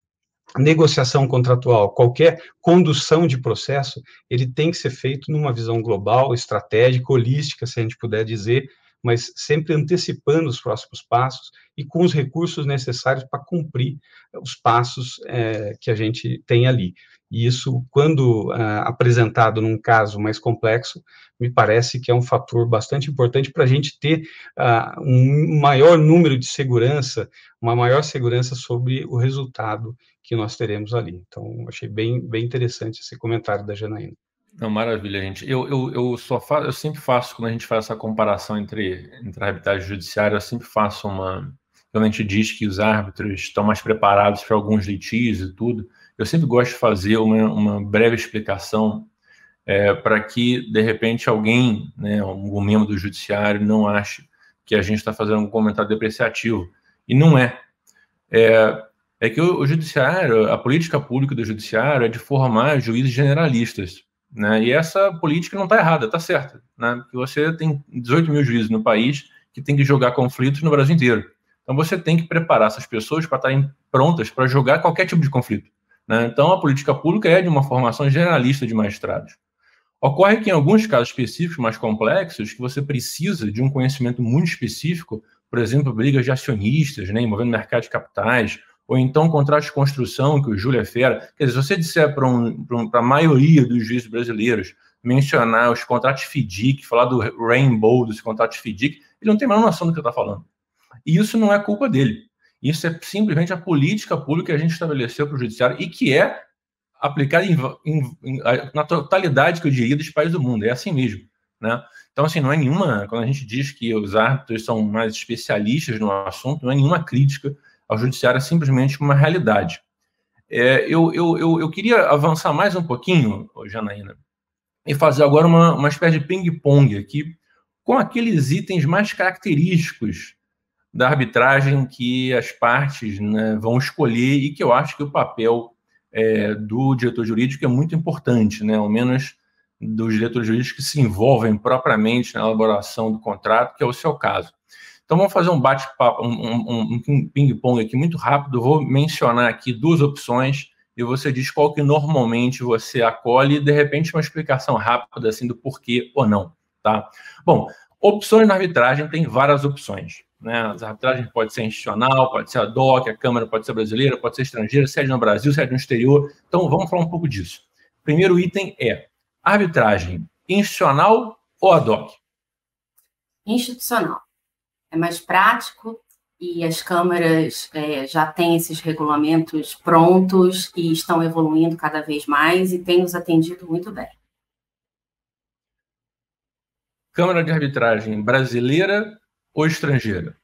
negociação contratual, qualquer condução de processo, ele tem que ser feito numa visão global, estratégica, holística, se a gente puder dizer, mas sempre antecipando os próximos passos e com os recursos necessários para cumprir os passos é, que a gente tem ali. E isso, quando uh, apresentado num caso mais complexo, me parece que é um fator bastante importante para a gente ter uh, um maior número de segurança, uma maior segurança sobre o resultado que nós teremos ali. Então, achei bem, bem interessante esse comentário da Janaína. Não, maravilha, gente. Eu, eu, eu, só faço, eu sempre faço, quando a gente faz essa comparação entre, entre a arbitragem judiciária, eu sempre faço uma... Quando a gente diz que os árbitros estão mais preparados para alguns litígios e tudo, eu sempre gosto de fazer uma, uma breve explicação é, para que, de repente, alguém, né, algum membro do judiciário não ache que a gente está fazendo um comentário depreciativo. E não é. É, é que o, o judiciário, a política pública do judiciário é de formar juízes generalistas, né? E essa política não está errada, está certa, né? Porque você tem dezoito mil juízes no país que tem que julgar conflitos no Brasil inteiro. Então você tem que preparar essas pessoas para estarem prontas para julgar qualquer tipo de conflito, né? Então a política pública é de uma formação generalista de magistrados. Ocorre que em alguns casos específicos mais complexos, que você precisa de um conhecimento muito específico, por exemplo, brigas de acionistas, né, envolvendo mercado de capitais, ou então contratos de construção, que o Júlio é fera. Quer dizer, se você disser para um, um, a maioria dos juízes brasileiros mencionar os contratos FDIC, falar do rainbow dos contratos FDIC, ele não tem a menor noção do que está falando. E isso não é culpa dele. Isso é simplesmente a política pública que a gente estabeleceu para o judiciário e que é aplicada em, em, em, na totalidade, que eu diria, dos países do mundo. É assim mesmo, né? Então, assim, não é nenhuma... Quando a gente diz que os árbitros são mais especialistas no assunto, não é nenhuma crítica ao judiciário, é simplesmente uma realidade. É, eu, eu, eu, eu queria avançar mais um pouquinho, Janaína, e fazer agora uma, uma espécie de ping-pong aqui, com aqueles itens mais característicos da arbitragem que as partes, né, vão escolher e que eu acho que o papel é, do diretor jurídico é muito importante, né, ao menos dos diretores jurídicos que se envolvem propriamente na elaboração do contrato, que é o seu caso. Então vamos fazer um bate-papo, um, um, um ping-pong aqui muito rápido. Eu vou mencionar aqui duas opções e você diz qual que normalmente você acolhe e, de repente, uma explicação rápida assim do porquê ou não, tá? Bom, opções na arbitragem, tem várias opções, né? As arbitragens pode ser institucional, pode ser ad hoc, a Câmara pode ser brasileira, pode ser estrangeira, sede no Brasil, sede no exterior. Então vamos falar um pouco disso. Primeiro item é arbitragem institucional ou ad hoc? Institucional. É mais prático e as câmaras é, já têm esses regulamentos prontos e estão evoluindo cada vez mais e têm nos atendido muito bem. Câmara de arbitragem brasileira ou estrangeira?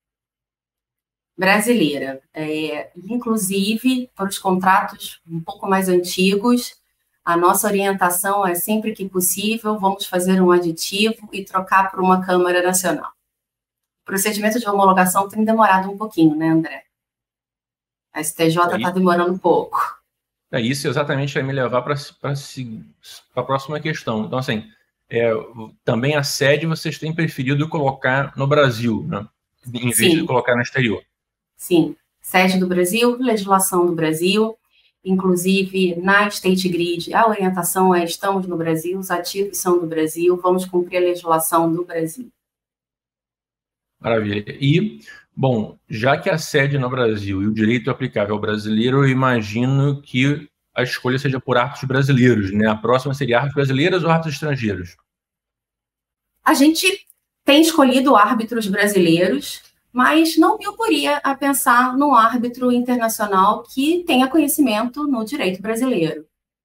Brasileira. É, inclusive, para os contratos um pouco mais antigos, a nossa orientação é sempre que possível, vamos fazer um aditivo e trocar para uma Câmara Nacional. O procedimento de homologação tem demorado um pouquinho, né, André? A S T J está demorando um pouco. É, isso exatamente vai me levar para a próxima questão. Então, assim, é, também a sede vocês têm preferido colocar no Brasil, né? Em vez Sim. de colocar no exterior. Sim, sede do Brasil, legislação do Brasil, inclusive na State Grid, a orientação é estamos no Brasil, os ativos são do Brasil, vamos cumprir a legislação do Brasil. Maravilha. E, bom, já que a sede no Brasil e o direito aplicável ao brasileiro, eu imagino que a escolha seja por árbitros brasileiros, né? A próxima seria árbitros brasileiros ou árbitros estrangeiros? A gente tem escolhido árbitros brasileiros, mas não me oporia a pensar num árbitro internacional que tenha conhecimento no direito brasileiro.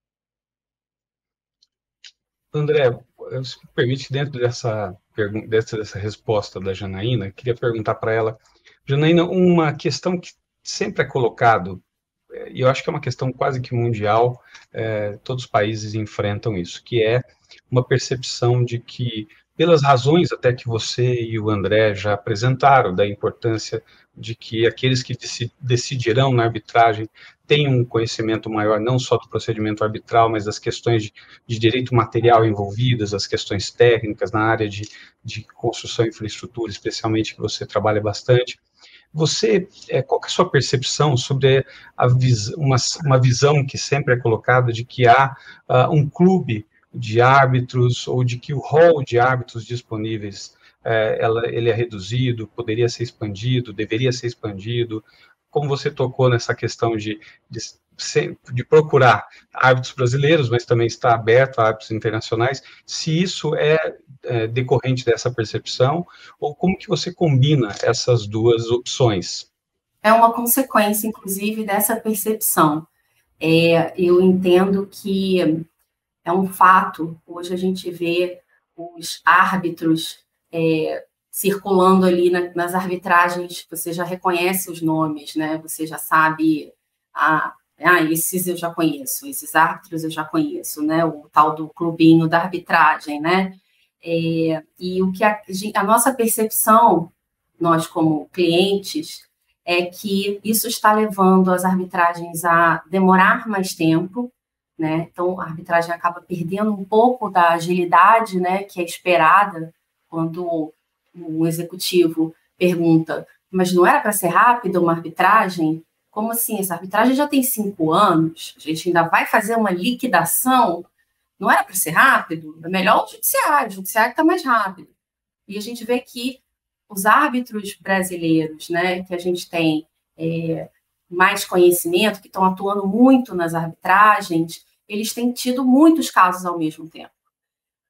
André, se me permite, dentro dessa, dessa, dessa resposta da Janaína, queria perguntar para ela, Janaína, uma questão que sempre é colocado, e eu acho que é uma questão quase que mundial, é, todos os países enfrentam isso, que é uma percepção de que, pelas razões até que você e o André já apresentaram, da importância de que aqueles que decidirão na arbitragem tenham um conhecimento maior, não só do procedimento arbitral, mas das questões de, de direito material envolvidas, as questões técnicas na área de, de construção e infraestrutura, especialmente, que você trabalha bastante. Você, qual que é a sua percepção sobre a vis, uma, uma visão que sempre é colocada de que há uh, um clube de árbitros, ou de que o rol de árbitros disponíveis é, ela, ele é reduzido, poderia ser expandido, deveria ser expandido? Como você tocou nessa questão de, de, de procurar árbitros brasileiros, mas também está aberto a árbitros internacionais, se isso é, é decorrente dessa percepção, ou como que você combina essas duas opções? É uma consequência, inclusive, dessa percepção. É, eu entendo que é um fato, hoje a gente vê os árbitros é, circulando ali na, nas arbitragens, você já reconhece os nomes, né? Você já sabe, ah, ah, esses eu já conheço, esses árbitros eu já conheço, né? O tal do clubinho da arbitragem, né? É, e o que a, a nossa percepção, nós como clientes, é que isso está levando as arbitragens a demorar mais tempo, né? Então, a arbitragem acaba perdendo um pouco da agilidade, né, que é esperada quando o executivo pergunta, mas não era para ser rápida uma arbitragem? Como assim? Essa arbitragem já tem cinco anos, a gente ainda vai fazer uma liquidação? Não era para ser rápido? É melhor o judiciário, o judiciário está mais rápido. E a gente vê que os árbitros brasileiros, né, que a gente tem é, mais conhecimento, que estão atuando muito nas arbitragens, eles têm tido muitos casos ao mesmo tempo.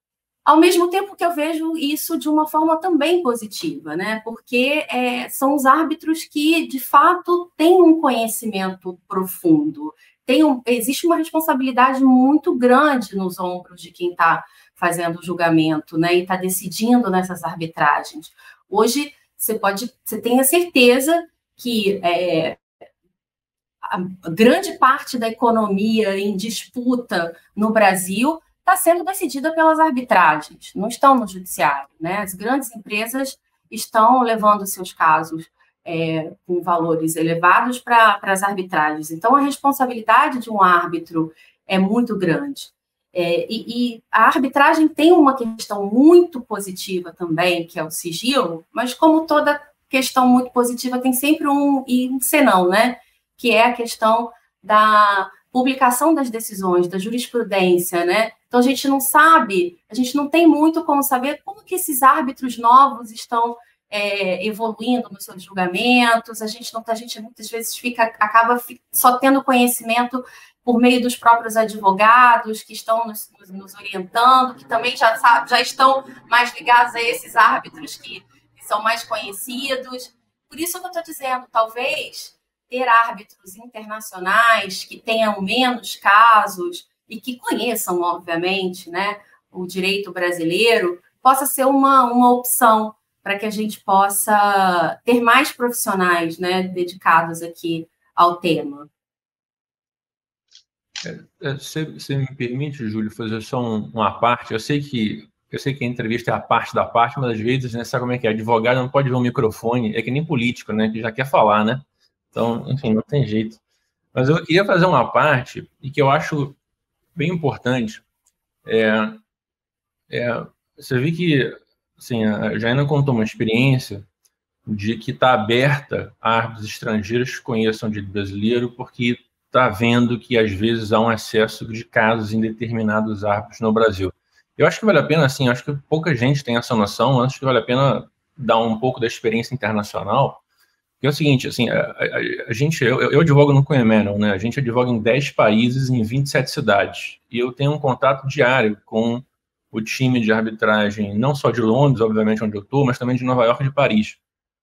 Ao mesmo tempo que eu vejo isso de uma forma também positiva, né? Porque é, são os árbitros que, de fato, têm um conhecimento profundo. Tem um, existe uma responsabilidade muito grande nos ombros de quem está fazendo o julgamento, né? E está decidindo nessas arbitragens. Hoje, você pode, você tem a certeza que é, a grande parte da economia em disputa no Brasil está sendo decidida pelas arbitragens, não estão no judiciário, né? As grandes empresas estão levando seus casos é, com valores elevados para as arbitragens. Então, a responsabilidade de um árbitro é muito grande. É, e, e a arbitragem tem uma questão muito positiva também, que é o sigilo, mas como toda questão muito positiva, tem sempre um, e um senão, né? Que é a questão da publicação das decisões, da jurisprudência, né? Então, a gente não sabe, a gente não tem muito como saber como que esses árbitros novos estão é, evoluindo nos seus julgamentos, a gente, não, a gente muitas vezes fica, acaba só tendo conhecimento por meio dos próprios advogados que estão nos, nos orientando, que também já, sabe, já estão mais ligados a esses árbitros que, que são mais conhecidos. Por isso que eu estou dizendo, talvez ter árbitros internacionais que tenham menos casos e que conheçam, obviamente, né, o direito brasileiro, possa ser uma, uma opção para que a gente possa ter mais profissionais, né, dedicados aqui ao tema. Você, você me permite, Júlio, fazer só um, uma parte? Eu sei que eu sei que a entrevista é a parte da parte, mas às vezes, né, sabe como é que é? Advogado não pode ver um microfone, é que nem político, né, que já quer falar, né? Então, enfim, não tem jeito. Mas eu queria fazer uma parte, e que eu acho bem importante. É, é, você vê que assim, a Janaína contou uma experiência de que está aberta a árbitros estrangeiros que conheçam o direito brasileiro, porque está vendo que, às vezes, há um excesso de casos em determinados árbitros no Brasil. Eu acho que vale a pena, assim, acho que pouca gente tem essa noção, acho que vale a pena dar um pouco da experiência internacional. Que é o seguinte, assim, a, a, a gente, eu, eu advogo no Coemanel, né? A gente advoga em dez países, em vinte e sete cidades. E eu tenho um contato diário com o time de arbitragem, não só de Londres, obviamente, onde eu estou, mas também de Nova York e de Paris.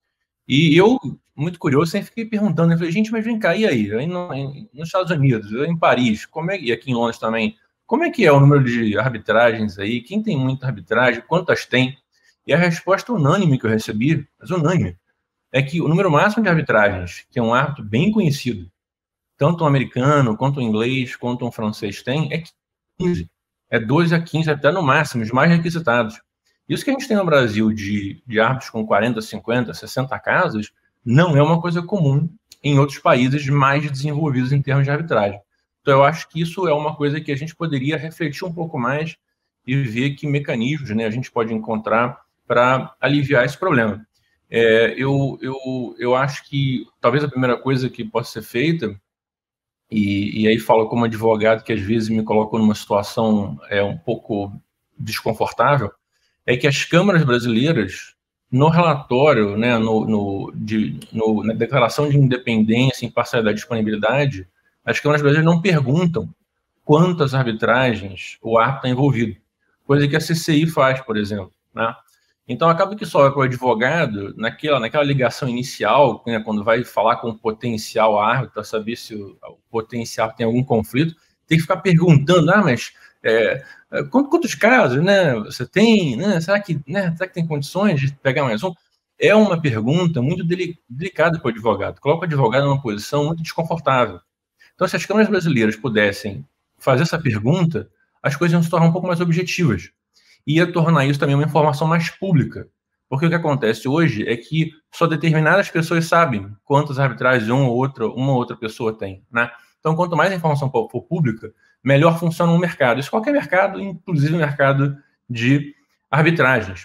E eu, muito curioso, sempre fiquei perguntando, eu falei, gente, mas vem cá, e aí? aí no, em, nos Estados Unidos, em Paris, como é, e aqui em Londres também, como é que é o número de arbitragens aí? Quem tem muita arbitragem? Quantas tem? E a resposta unânime que eu recebi, mas unânime, é que o número máximo de arbitragens, que é um árbitro bem conhecido, tanto um americano, quanto um inglês, quanto um francês tem, é quinze. É doze a quinze, até no máximo, os mais requisitados. Isso que a gente tem no Brasil de, de árbitros com quarenta, cinquenta, sessenta casos, não é uma coisa comum em outros países mais desenvolvidos em termos de arbitragem. Então, eu acho que isso é uma coisa que a gente poderia refletir um pouco mais e ver que mecanismos, né, a gente pode encontrar para aliviar esse problema. É, eu, eu, eu acho que talvez a primeira coisa que possa ser feita, e, e aí falo como advogado que às vezes me coloco numa situação é, um pouco desconfortável, é que as câmaras brasileiras, no relatório, né, no, no, de, no, na declaração de independência, imparcialidade e disponibilidade, as câmaras brasileiras não perguntam quantas arbitragens o árbitro está envolvido, coisa que a C C I faz, por exemplo, né? Então, acaba que só é para o advogado, naquela, naquela ligação inicial, né, quando vai falar com o potencial árbitro, para saber se o, o potencial tem algum conflito, tem que ficar perguntando, ah, mas é, quantos casos, né, você tem, né, será que, né, será que tem condições de pegar mais um? É uma pergunta muito delicada para o advogado, coloca o advogado numa posição muito desconfortável. Então, se as câmaras brasileiras pudessem fazer essa pergunta, as coisas iam se tornar um pouco mais objetivas. Ia tornar isso também uma informação mais pública. Porque o que acontece hoje é que só determinadas pessoas sabem quantas arbitragens uma ou outra, uma ou outra pessoa tem, né? Então, quanto mais a informação for pública, melhor funciona o mercado. Isso qualquer mercado, inclusive o mercado de arbitragens.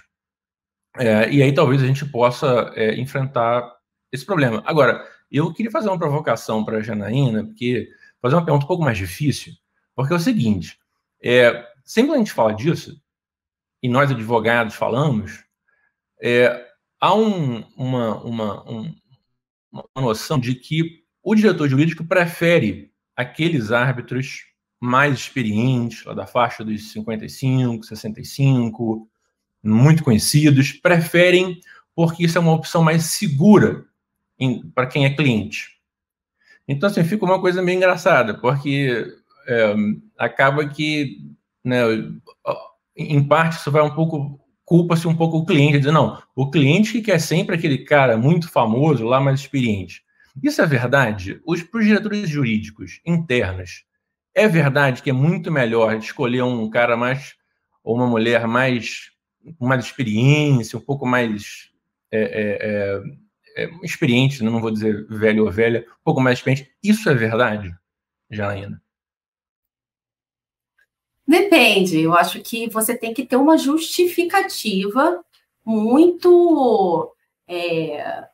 É, e aí talvez a gente possa é, enfrentar esse problema. Agora, eu queria fazer uma provocação para a Janaína, porque fazer uma pergunta um pouco mais difícil, porque é o seguinte, é, sempre que a gente fala disso, e nós advogados falamos, é, há um, uma, uma, um, uma noção de que o diretor jurídico prefere aqueles árbitros mais experientes, lá da faixa dos cinquenta e cinco, sessenta e cinco, muito conhecidos, preferem porque isso é uma opção mais segura para quem é cliente. Então, assim, fica uma coisa meio engraçada, porque é, acaba que, né, em parte, isso vai um pouco, culpa-se um pouco o cliente, dizer, não, o cliente que quer sempre aquele cara muito famoso, lá mais experiente. Isso é verdade? Os para os diretores jurídicos internos, é verdade que é muito melhor escolher um cara mais, ou uma mulher mais, com mais experiência, um pouco mais é, é, é, é, experiente, não vou dizer velho ou velha, um pouco mais experiente. Isso é verdade, Janaína? Depende. Eu acho que você tem que ter uma justificativa muito é,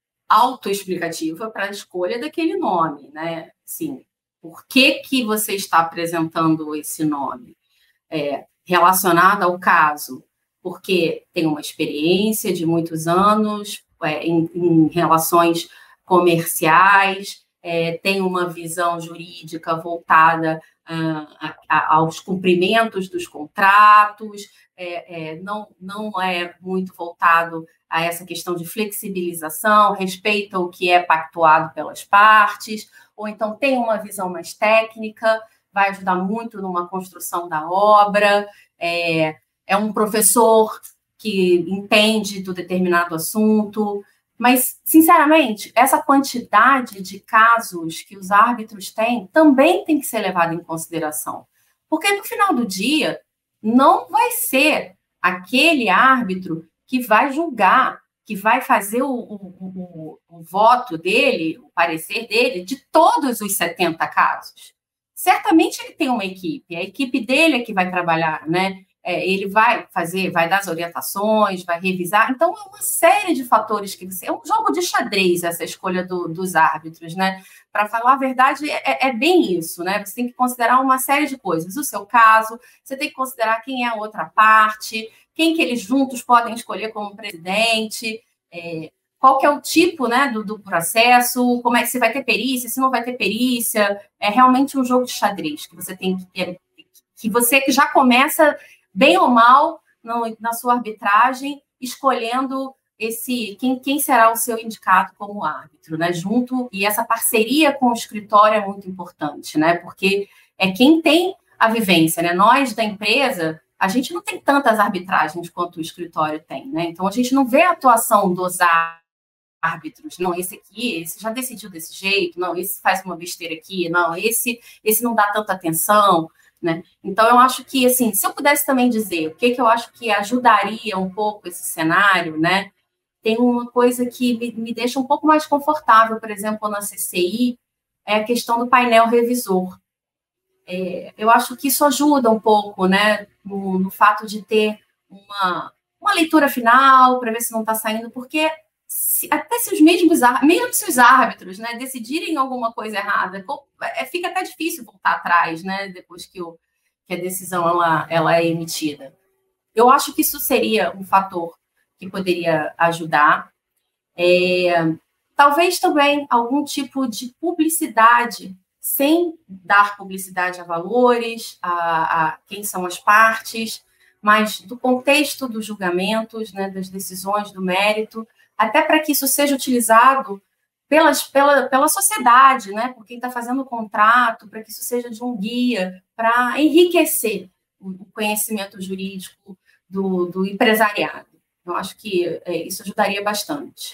autoexplicativa para a escolha daquele nome, né? Sim. Por que que você está apresentando esse nome? É, relacionado ao caso, porque tem uma experiência de muitos anos é, em, em relações comerciais, é, tem uma visão jurídica voltada uh, a, a, aos cumprimentos dos contratos, é, é, não, não é muito voltado a essa questão de flexibilização, respeita o que é pactuado pelas partes, ou então tem uma visão mais técnica, vai ajudar muito numa construção da obra, é, é um professor que entende do determinado assunto, mas, sinceramente, essa quantidade de casos que os árbitros têm também tem que ser levada em consideração, porque no final do dia não vai ser aquele árbitro que vai julgar, que vai fazer o, o, o, o voto dele, o parecer dele, de todos os setenta casos. Certamente ele tem uma equipe, a equipe dele é que vai trabalhar, né? É, ele vai fazer, vai dar as orientações, vai revisar. Então, é uma série de fatores que você... É um jogo de xadrez essa escolha do, dos árbitros, né? Para falar a verdade, é, é bem isso, né? Você tem que considerar uma série de coisas. O seu caso, você tem que considerar quem é a outra parte, quem que eles juntos podem escolher como presidente, é, qual que é o tipo, né, do, do processo, como é que você vai ter perícia, se não vai ter perícia. É realmente um jogo de xadrez que você tem que... É, que você já começa... bem ou mal, no, na sua arbitragem, escolhendo esse quem, quem será o seu indicado como árbitro, né? Junto, e essa parceria com o escritório é muito importante, né? Porque é quem tem a vivência, né? Nós da empresa, a gente não tem tantas arbitragens quanto o escritório tem, né? Então a gente não vê a atuação dos árbitros, não, esse aqui, esse já decidiu desse jeito, não, esse faz uma besteira aqui, não, esse, esse não dá tanta atenção. Né? Então, eu acho que, assim, se eu pudesse também dizer o que, que eu acho que ajudaria um pouco esse cenário, né? Tem uma coisa que me, me deixa um pouco mais confortável, por exemplo, na C C I, é a questão do painel revisor. É, eu acho que isso ajuda um pouco, né, no, no fato de ter uma, uma leitura final para ver se não está saindo, porque se, até se os mesmos, mesmo se os árbitros, né, decidirem alguma coisa errada, é, fica até difícil voltar atrás, né, depois que, o, que a decisão ela, ela é emitida. Eu acho que isso seria um fator que poderia ajudar. É, talvez também algum tipo de publicidade, sem dar publicidade a valores, a, a quem são as partes, mas do contexto dos julgamentos, né, das decisões, do mérito, até para que isso seja utilizado pelas, pela, pela sociedade, né, por quem está fazendo o contrato, para que isso seja de um guia, para enriquecer o conhecimento jurídico do, do empresariado. Eu acho que é, isso ajudaria bastante.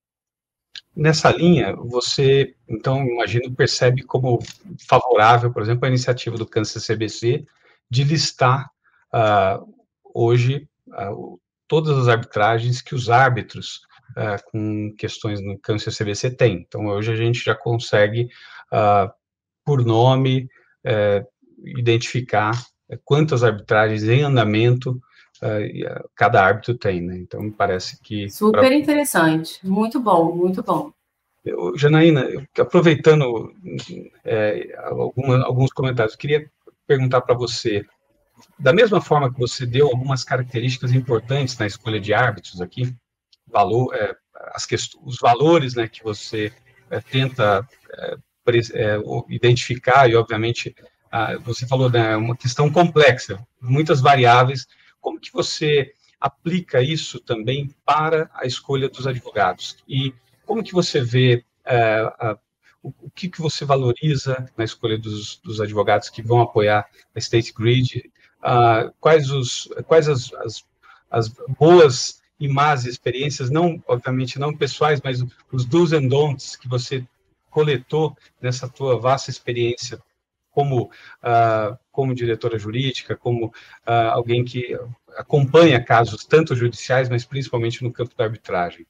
Nessa linha, você, então, imagino, percebe como favorável, por exemplo, a iniciativa do Câncer C B C de listar uh, hoje uh, todas as arbitragens que os árbitros Uh, com questões no Câncer C B C tem. Então, hoje a gente já consegue, uh, por nome, uh, identificar quantas arbitragens em andamento uh, cada árbitro tem, né? Então, me parece que... Super pra... interessante. Muito bom, muito bom. Eu, Janaína, eu, aproveitando é, alguma, alguns comentários, eu queria perguntar para você, da mesma forma que você deu algumas características importantes na escolha de árbitros aqui, valor, é, as questões, os valores, né, que você é, tenta é, pre, é, identificar e, obviamente, ah, você falou, né, uma questão complexa, muitas variáveis. Como que você aplica isso também para a escolha dos advogados? E como que você vê é, a, o, o que, que você valoriza na escolha dos, dos advogados que vão apoiar a State Grid? Uh, quais os, quais as, as, as boas e más experiências, não, obviamente, não pessoais, mas os do's and don'ts que você coletou nessa tua vasta experiência como, uh, como diretora jurídica, como uh, alguém que acompanha casos tanto judiciais, mas principalmente no campo da arbitragem?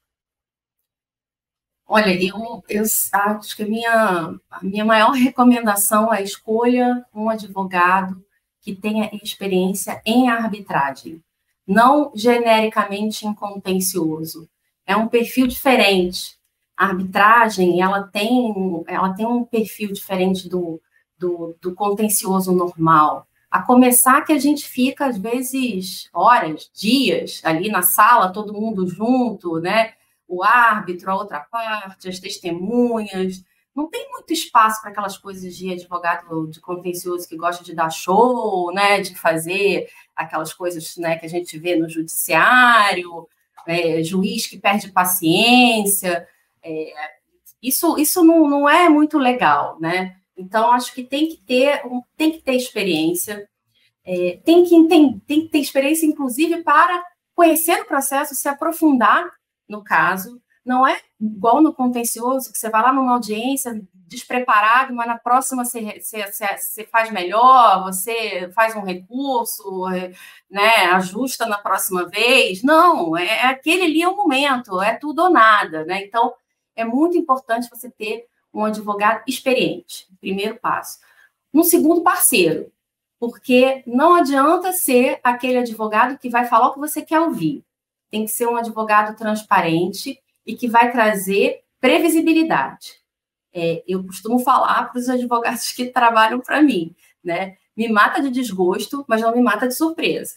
Olha, eu, eu acho que a minha, a minha maior recomendação é escolha um advogado que tenha experiência em arbitragem, não genericamente em contencioso. É um perfil diferente. A arbitragem, ela tem, ela tem um perfil diferente do, do, do contencioso normal. A começar que a gente fica, às vezes, horas, dias, ali na sala, todo mundo junto, né? O árbitro, a outra parte, as testemunhas. Não tem muito espaço para aquelas coisas de advogado de contencioso que gosta de dar show, né, de fazer aquelas coisas, né, que a gente vê no judiciário, é, juiz que perde paciência. É, isso isso não, não é muito legal, né? Então, acho que tem que ter, tem que ter experiência, é, tem, que entender, tem que ter experiência, inclusive, para conhecer o processo, se aprofundar no caso. Não é igual no contencioso, que você vai lá numa audiência despreparado, mas na próxima você, você, você faz melhor, você faz um recurso, né, ajusta na próxima vez. Não, é, aquele ali é o momento, é tudo ou nada, né? Então, é muito importante você ter um advogado experiente, primeiro passo. Um segundo, parceiro, porque não adianta ser aquele advogado que vai falar o que você quer ouvir. Tem que ser um advogado transparente e que vai trazer previsibilidade. É, eu costumo falar para os advogados que trabalham para mim, né? Me mata de desgosto, mas não me mata de surpresa.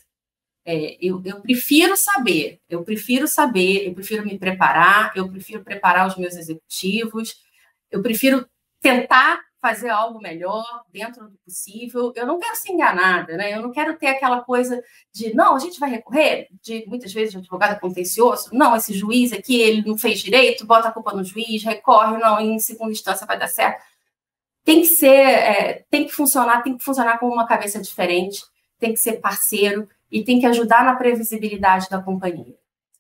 É, eu, eu prefiro saber, eu prefiro saber, eu prefiro me preparar, eu prefiro preparar os meus executivos, eu prefiro tentar fazer algo melhor dentro do possível. Eu não quero ser enganada, né? Eu não quero ter aquela coisa de, não, a gente vai recorrer, de muitas vezes o advogado contencioso, não, esse juiz aqui, ele não fez direito, bota a culpa no juiz, recorre, não, em segunda instância vai dar certo. Tem que ser, é, tem que funcionar, tem que funcionar com uma cabeça diferente, tem que ser parceiro e tem que ajudar na previsibilidade da companhia.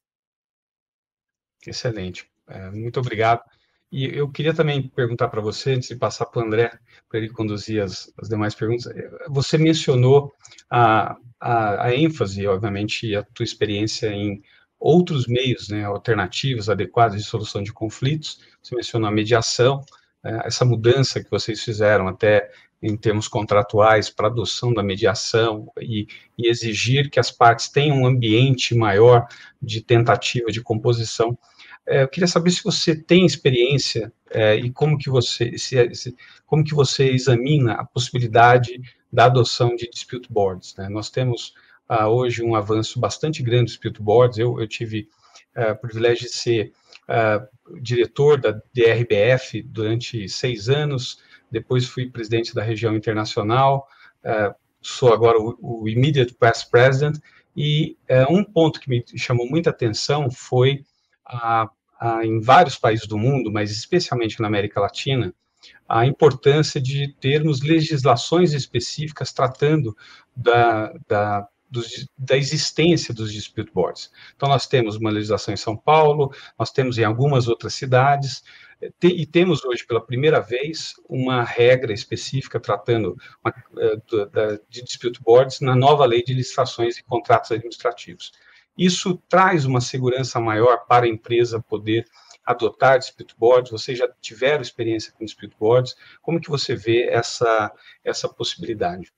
Excelente. É, muito obrigado. E eu queria também perguntar para você, antes de passar para o André, para ele conduzir as, as demais perguntas, você mencionou a, a, a ênfase, obviamente, e a tua experiência em outros meios, né, alternativos, adequados de solução de conflitos. Você mencionou a mediação, né, essa mudança que vocês fizeram até em termos contratuais para a adoção da mediação e, e exigir que as partes tenham um ambiente maior de tentativa de composição. Eu queria saber se você tem experiência é, e como que você se, se, como que você examina a possibilidade da adoção de dispute boards, né? Nós temos ah, hoje um avanço bastante grande dos dispute boards. Eu, eu tive ah, o privilégio de ser ah, diretor da D R B F durante seis anos, depois fui presidente da região internacional, ah, sou agora o, o immediate past president, e ah, um ponto que me chamou muita atenção foi a Uh, em vários países do mundo, mas especialmente na América Latina, a importância de termos legislações específicas tratando da, da, dos, da existência dos dispute boards. Então, nós temos uma legislação em São Paulo, nós temos em algumas outras cidades, te, e temos hoje, pela primeira vez, uma regra específica tratando uma, uh, da, de dispute boards na nova lei de licitações e contratos administrativos. Isso traz uma segurança maior para a empresa poder adotar dispute boards. Vocês já tiveram experiência com dispute boards? Como que você vê essa, essa possibilidade?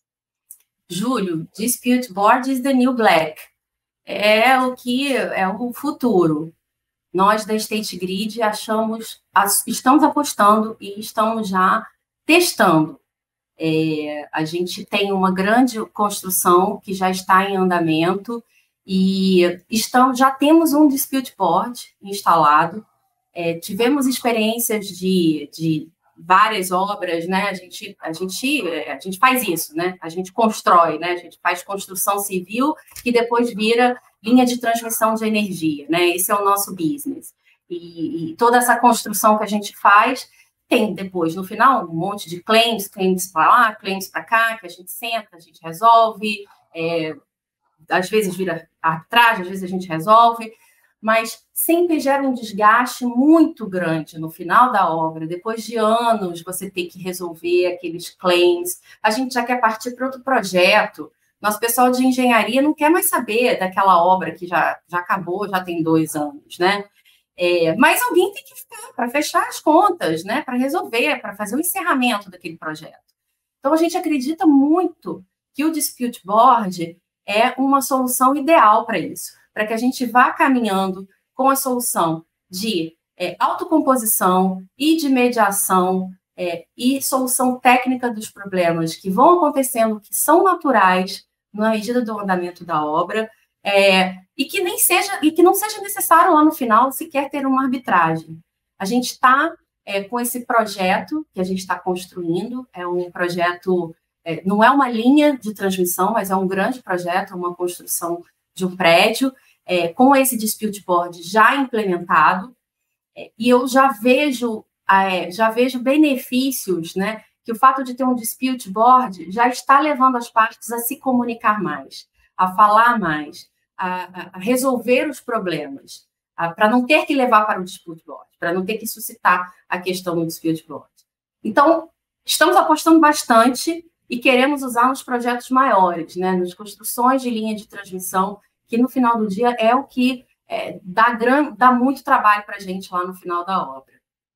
Júlio, dispute board is the new black. É o que é o futuro. Nós da State Grid achamos, estamos apostando e estamos já testando. É, a gente tem uma grande construção que já está em andamento. E estamos, já temos um dispute board instalado, é, tivemos experiências de, de várias obras, né? A gente, a gente, a gente faz isso, né? A gente constrói, né? A gente faz construção civil que depois vira linha de transmissão de energia, né? Esse é o nosso business. E, e toda essa construção que a gente faz tem depois, no final, um monte de claims, claims para lá, claims para cá, que a gente senta, a gente resolve, é, às vezes vira arbitragem, às vezes a gente resolve, mas sempre gera um desgaste muito grande no final da obra. Depois de anos, você ter que resolver aqueles claims, a gente já quer partir para outro projeto. Nosso pessoal de engenharia não quer mais saber daquela obra que já, já acabou, já tem dois anos, né? É, mas alguém tem que ficar para fechar as contas, né? Para resolver, para fazer o encerramento daquele projeto. Então, a gente acredita muito que o Dispute Board é uma solução ideal para isso, para que a gente vá caminhando com a solução de é, autocomposição e de mediação é, e solução técnica dos problemas que vão acontecendo, que são naturais na medida do andamento da obra, é, e que nem seja e que não seja necessário lá no final sequer ter uma arbitragem. A gente está é, com esse projeto que a gente está construindo, é um projeto, é, não é uma linha de transmissão, mas é um grande projeto, uma construção de um prédio, é, com esse Dispute Board já implementado, é, e eu já vejo, é, já vejo benefícios, né, que o fato de ter um Dispute Board já está levando as partes a se comunicar mais, a falar mais, a, a resolver os problemas, para não ter que levar para o Dispute Board, para não ter que suscitar a questão no Dispute Board. Então, estamos apostando bastante e queremos usar nos projetos maiores, né, nas construções de linha de transmissão, que no final do dia é o que é, dá, gran, dá muito trabalho para a gente lá no final da obra.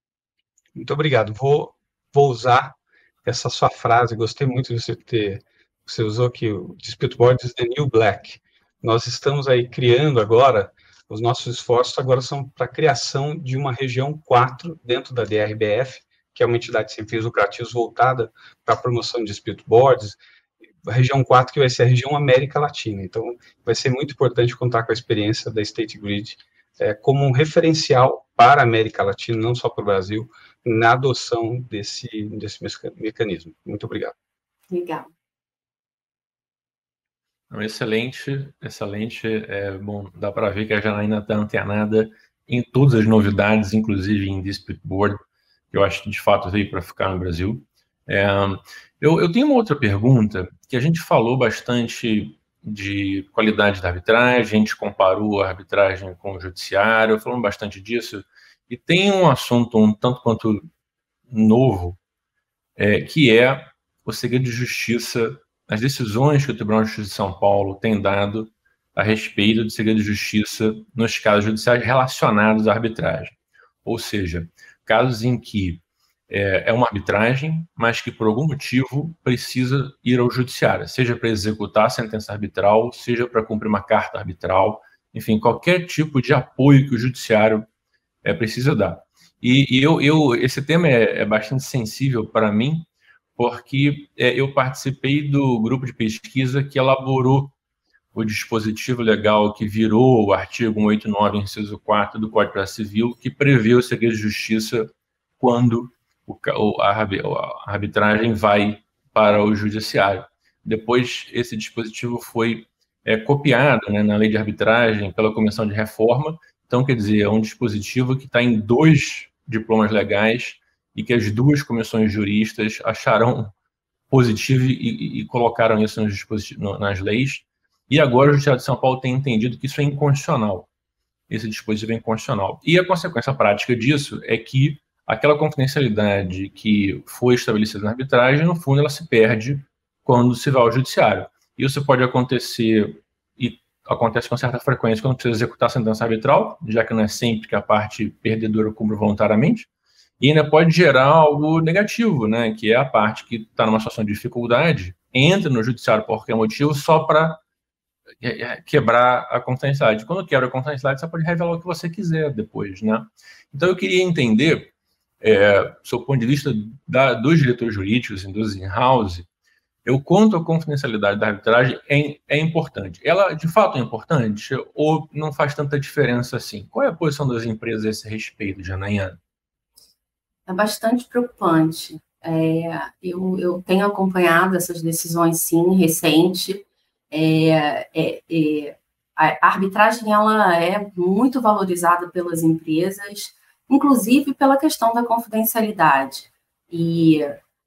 Muito obrigado. Vou, vou usar essa sua frase, gostei muito de você ter, você usou que o Dispute Board is the new black. Nós estamos aí criando agora, os nossos esforços agora são para a criação de uma região quatro dentro da D R B F, que é uma entidade sem fins lucrativos voltada para a promoção de Dispute Boards, a região quatro que vai ser a região América Latina. Então, vai ser muito importante contar com a experiência da State Grid é, como um referencial para a América Latina, não só para o Brasil, na adoção desse, desse mecanismo. Muito obrigado. Legal. Excelente, excelente. É, bom, dá para ver que a Janaína está antenada em todas as novidades, inclusive em Dispute Board, que eu acho que de fato veio para ficar no Brasil. É, eu, eu tenho uma outra pergunta, que a gente falou bastante de qualidade da arbitragem, a gente comparou a arbitragem com o judiciário, falamos bastante disso, e tem um assunto um tanto quanto novo, é, que é o segredo de justiça, as decisões que o Tribunal de Justiça de São Paulo tem dado a respeito do segredo de justiça nos casos judiciais relacionados à arbitragem. Ou seja, casos em que é, é uma arbitragem, mas que por algum motivo precisa ir ao judiciário, seja para executar a sentença arbitral, seja para cumprir uma carta arbitral, enfim, qualquer tipo de apoio que o judiciário é, precisa dar. E, e eu, eu, esse tema é, é bastante sensível para mim, porque é, eu participei do grupo de pesquisa que elaborou o dispositivo legal que virou o artigo cento e oitenta e nove, inciso quatro do Código de Processo Civil, que prevê o segredo de justiça quando o, a, a arbitragem vai para o judiciário. Depois, esse dispositivo foi é, copiado, né, na lei de arbitragem pela Comissão de Reforma. Então, quer dizer, é um dispositivo que está em dois diplomas legais e que as duas comissões juristas acharam positivo e, e, e colocaram isso nos dispositivos, nas leis. E agora o Judiciário de São Paulo tem entendido que isso é inconstitucional. Esse dispositivo é inconstitucional. E a consequência prática disso é que aquela confidencialidade que foi estabelecida na arbitragem, no fundo, ela se perde quando se vai ao judiciário. Isso pode acontecer, e acontece com certa frequência, quando precisa executar a sentença arbitral, já que não é sempre que a parte perdedora cumpre voluntariamente, e ainda pode gerar algo negativo, né, que é a parte que está numa situação de dificuldade, entra no judiciário por qualquer motivo só para quebrar a confidencialidade. Quando quebra a confidencialidade, você pode revelar o que você quiser depois, né? Então, eu queria entender, é, do ponto de vista da, dos diretores jurídicos, dos in-house, eu quanto a confidencialidade da arbitragem é, é importante. Ela, de fato, é importante ou não faz tanta diferença assim? Qual é a posição das empresas a esse respeito, Janaína? é bastante preocupante. É, eu, eu tenho acompanhado essas decisões, sim, recente. É, é, é, a arbitragem ela é muito valorizada pelas empresas, inclusive pela questão da confidencialidade. E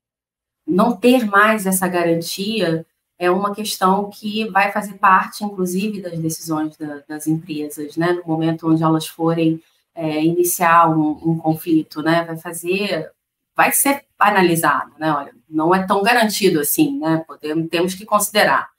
não ter mais essa garantia é uma questão que vai fazer parte, inclusive, das decisões da, das empresas, né? No momento onde elas forem é, iniciar um, um conflito, né? Vai fazer, vai ser analisado, né? Olha, não é tão garantido assim, né? Podemos, temos que considerar.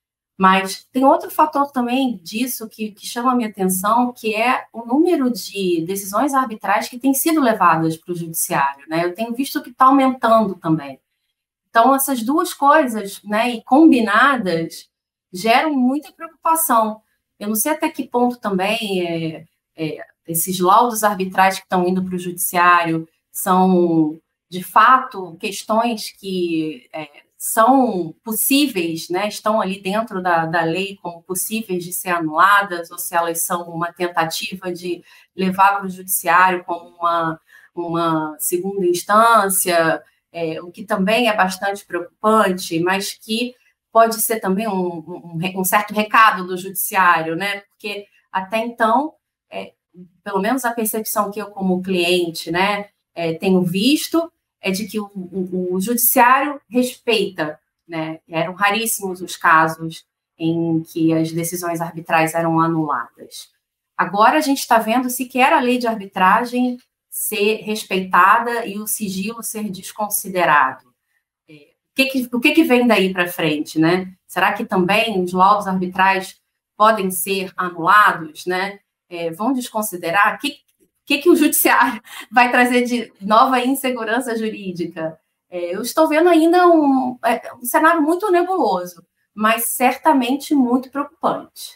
Mas tem outro fator também disso que, que chama a minha atenção, que é o número de decisões arbitrais que têm sido levadas para o judiciário, né? Eu tenho visto que está aumentando também. Então, essas duas coisas, né, e combinadas, geram muita preocupação. Eu não sei até que ponto também é, é, esses laudos arbitrais que estão indo para o judiciário são, de fato, questões que é, são possíveis, né, estão ali dentro da, da lei como possíveis de ser anuladas, ou se elas são uma tentativa de levar para o judiciário como uma, uma segunda instância. É, o que também é bastante preocupante, mas que pode ser também um, um, um certo recado do judiciário, né? Porque até então, é, pelo menos a percepção que eu, como cliente, né, é, tenho visto, é de que o, o, o judiciário respeita, né? Eram raríssimos os casos em que as decisões arbitrais eram anuladas. Agora a gente está vendo sequer a lei de arbitragem ser respeitada e o sigilo ser desconsiderado. É, o que, que, o que, que vem daí para frente, né? Será que também os laudos arbitrais podem ser anulados, né? É, vão desconsiderar? O que, que, que o judiciário vai trazer de nova insegurança jurídica? É, eu estou vendo ainda um, é, um cenário muito nebuloso, mas certamente muito preocupante.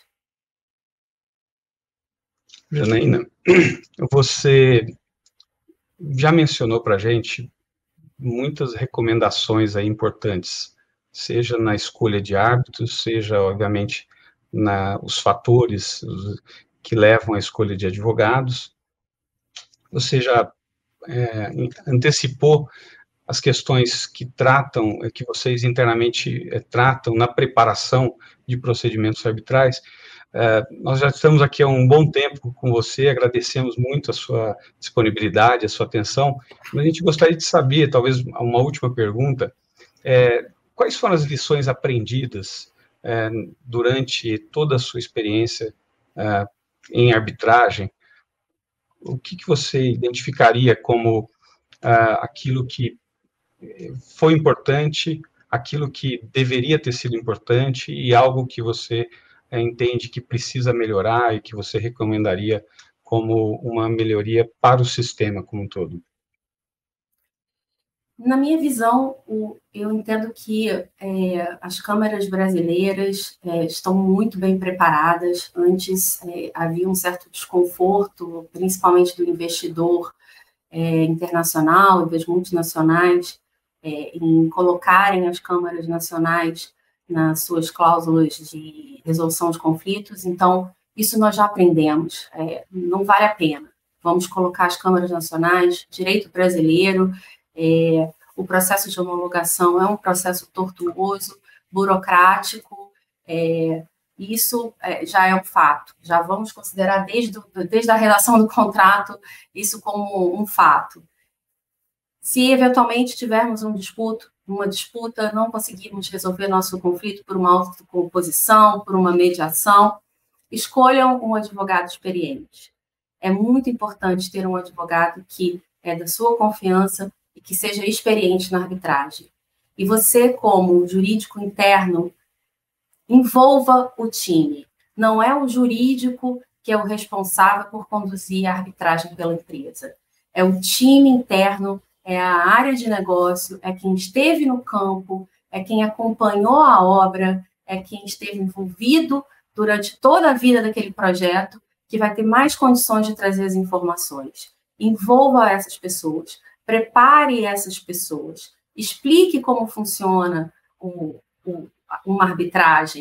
Janaína, você já mencionou para a gente muitas recomendações aí importantes, seja na escolha de árbitros, seja, obviamente, na, os fatores que levam à escolha de advogados. Você já é, antecipou as questões que tratam, que vocês internamente é, tratam na preparação de procedimentos arbitrais. Uh, nós já estamos aqui há um bom tempo com você, agradecemos muito a sua disponibilidade, a sua atenção, mas a gente gostaria de saber, talvez uma última pergunta, é, quais foram as lições aprendidas é, durante toda a sua experiência é, em arbitragem? O que, que você identificaria como é, aquilo que foi importante, aquilo que deveria ter sido importante e algo que você entende que precisa melhorar e que você recomendaria como uma melhoria para o sistema como um todo? Na minha visão, eu entendo que é, as câmaras brasileiras é, estão muito bem preparadas. Antes é, havia um certo desconforto, principalmente do investidor é, internacional e das multinacionais, é, em colocarem as câmaras nacionais nas suas cláusulas de resolução de conflitos. Então, isso nós já aprendemos. É, não vale a pena. Vamos colocar as câmaras nacionais, direito brasileiro. É, o processo de homologação é um processo tortuoso, burocrático. É, isso é, já é um fato. Já vamos considerar desde, desde a redação do contrato isso como um fato. Se eventualmente tivermos um disputo, uma disputa, não conseguirmos resolver nosso conflito por uma autocomposição, por uma mediação, escolham um advogado experiente. É muito importante ter um advogado que é da sua confiança e que seja experiente na arbitragem. E você, como jurídico interno, envolva o time. Não é o jurídico que é o responsável por conduzir a arbitragem pela empresa. É o time interno, é a área de negócio, é quem esteve no campo, é quem acompanhou a obra, é quem esteve envolvido durante toda a vida daquele projeto, que vai ter mais condições de trazer as informações. Envolva essas pessoas, prepare essas pessoas, explique como funciona o, o, uma arbitragem,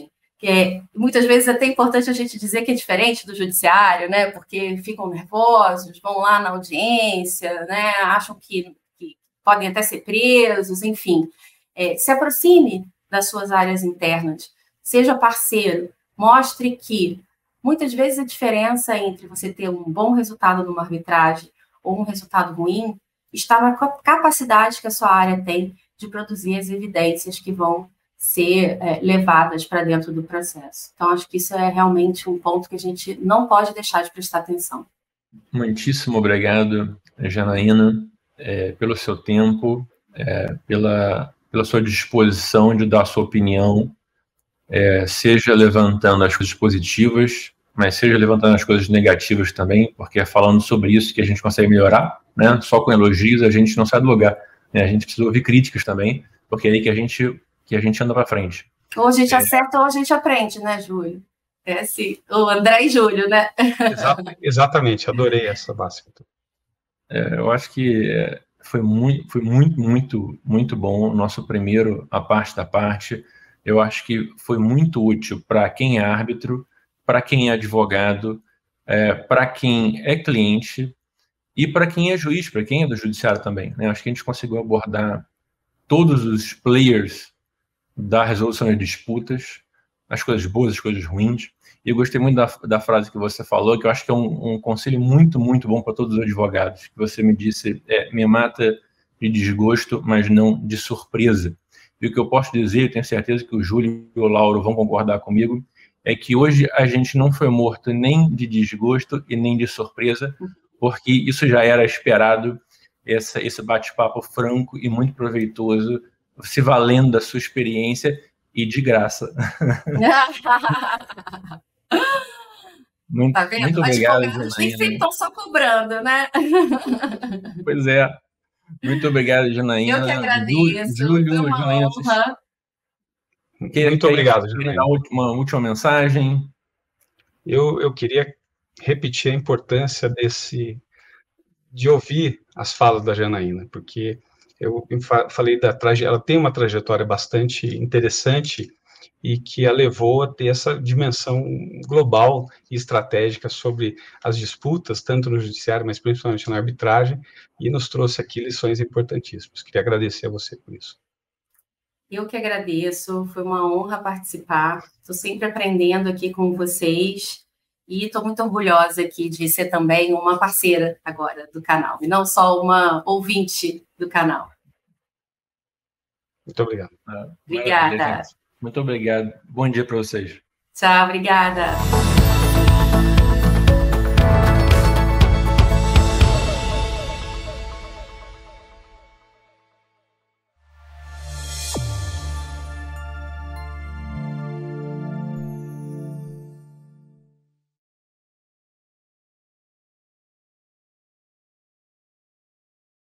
É, muitas vezes é até importante a gente dizer que é diferente do judiciário, né? Porque ficam nervosos, vão lá na audiência, né? Acham que, que podem até ser presos, enfim. É, se aproxime das suas áreas internas, seja parceiro, mostre que muitas vezes a diferença entre você ter um bom resultado numa arbitragem ou um resultado ruim está na capacidade que a sua área tem de produzir as evidências que vão ser é, levadas para dentro do processo. Então, acho que isso é realmente um ponto que a gente não pode deixar de prestar atenção. Muitíssimo obrigado, Janaína, é, pelo seu tempo, é, pela, pela sua disposição de dar a sua opinião, é, seja levantando as coisas positivas, mas seja levantando as coisas negativas também, porque é falando sobre isso que a gente consegue melhorar, né? Só com elogios a gente não sai do lugar, né? A gente precisa ouvir críticas também, porque é aí que a gente, que a gente anda para frente. Ou a gente é. acerta ou a gente aprende, né, Júlio? É assim, o André e Júlio, né? Exato, exatamente, adorei essa base. É, eu acho que foi muito, foi muito, muito, muito bom o nosso primeiro, a parte da parte. Eu acho que foi muito útil para quem é árbitro, para quem é advogado, é, para quem é cliente e para quem é juiz, para quem é do judiciário também, né? Acho que a gente conseguiu abordar todos os players da resolução de disputas, as coisas boas, as coisas ruins. E eu gostei muito da, da frase que você falou, que eu acho que é um, um conselho muito, muito bom para todos os advogados, que você me disse, é, me mata de desgosto, mas não de surpresa. E o que eu posso dizer, eu tenho certeza que o Júlio e o Lauro vão concordar comigo, é que hoje a gente não foi morto nem de desgosto e nem de surpresa, porque isso já era esperado, essa, esse bate-papo franco e muito proveitoso, se valendo da sua experiência e de graça. muito, tá vendo? muito As obrigado, advogados nem sempre estão só cobrando, né? Pois é. Muito obrigado, Janaína. Eu que agradeço. Júlio, Foi uma Janaína, honra. Quer, muito quer, obrigado, quer Janaína. dar uma última mensagem? Eu, eu queria repetir a importância desse, de ouvir as falas da Janaína, porque eu falei da trajetória, ela tem uma trajetória bastante interessante e que a levou a ter essa dimensão global e estratégica sobre as disputas, tanto no judiciário, mas principalmente na arbitragem, e nos trouxe aqui lições importantíssimas. Queria agradecer a você por isso. Eu que agradeço, foi uma honra participar, estou sempre aprendendo aqui com vocês, e estou muito orgulhosa aqui de ser também uma parceira agora do canal, e não só uma ouvinte do canal. Muito obrigado. Obrigada. Muito obrigado. Bom dia para vocês. Tchau, obrigada.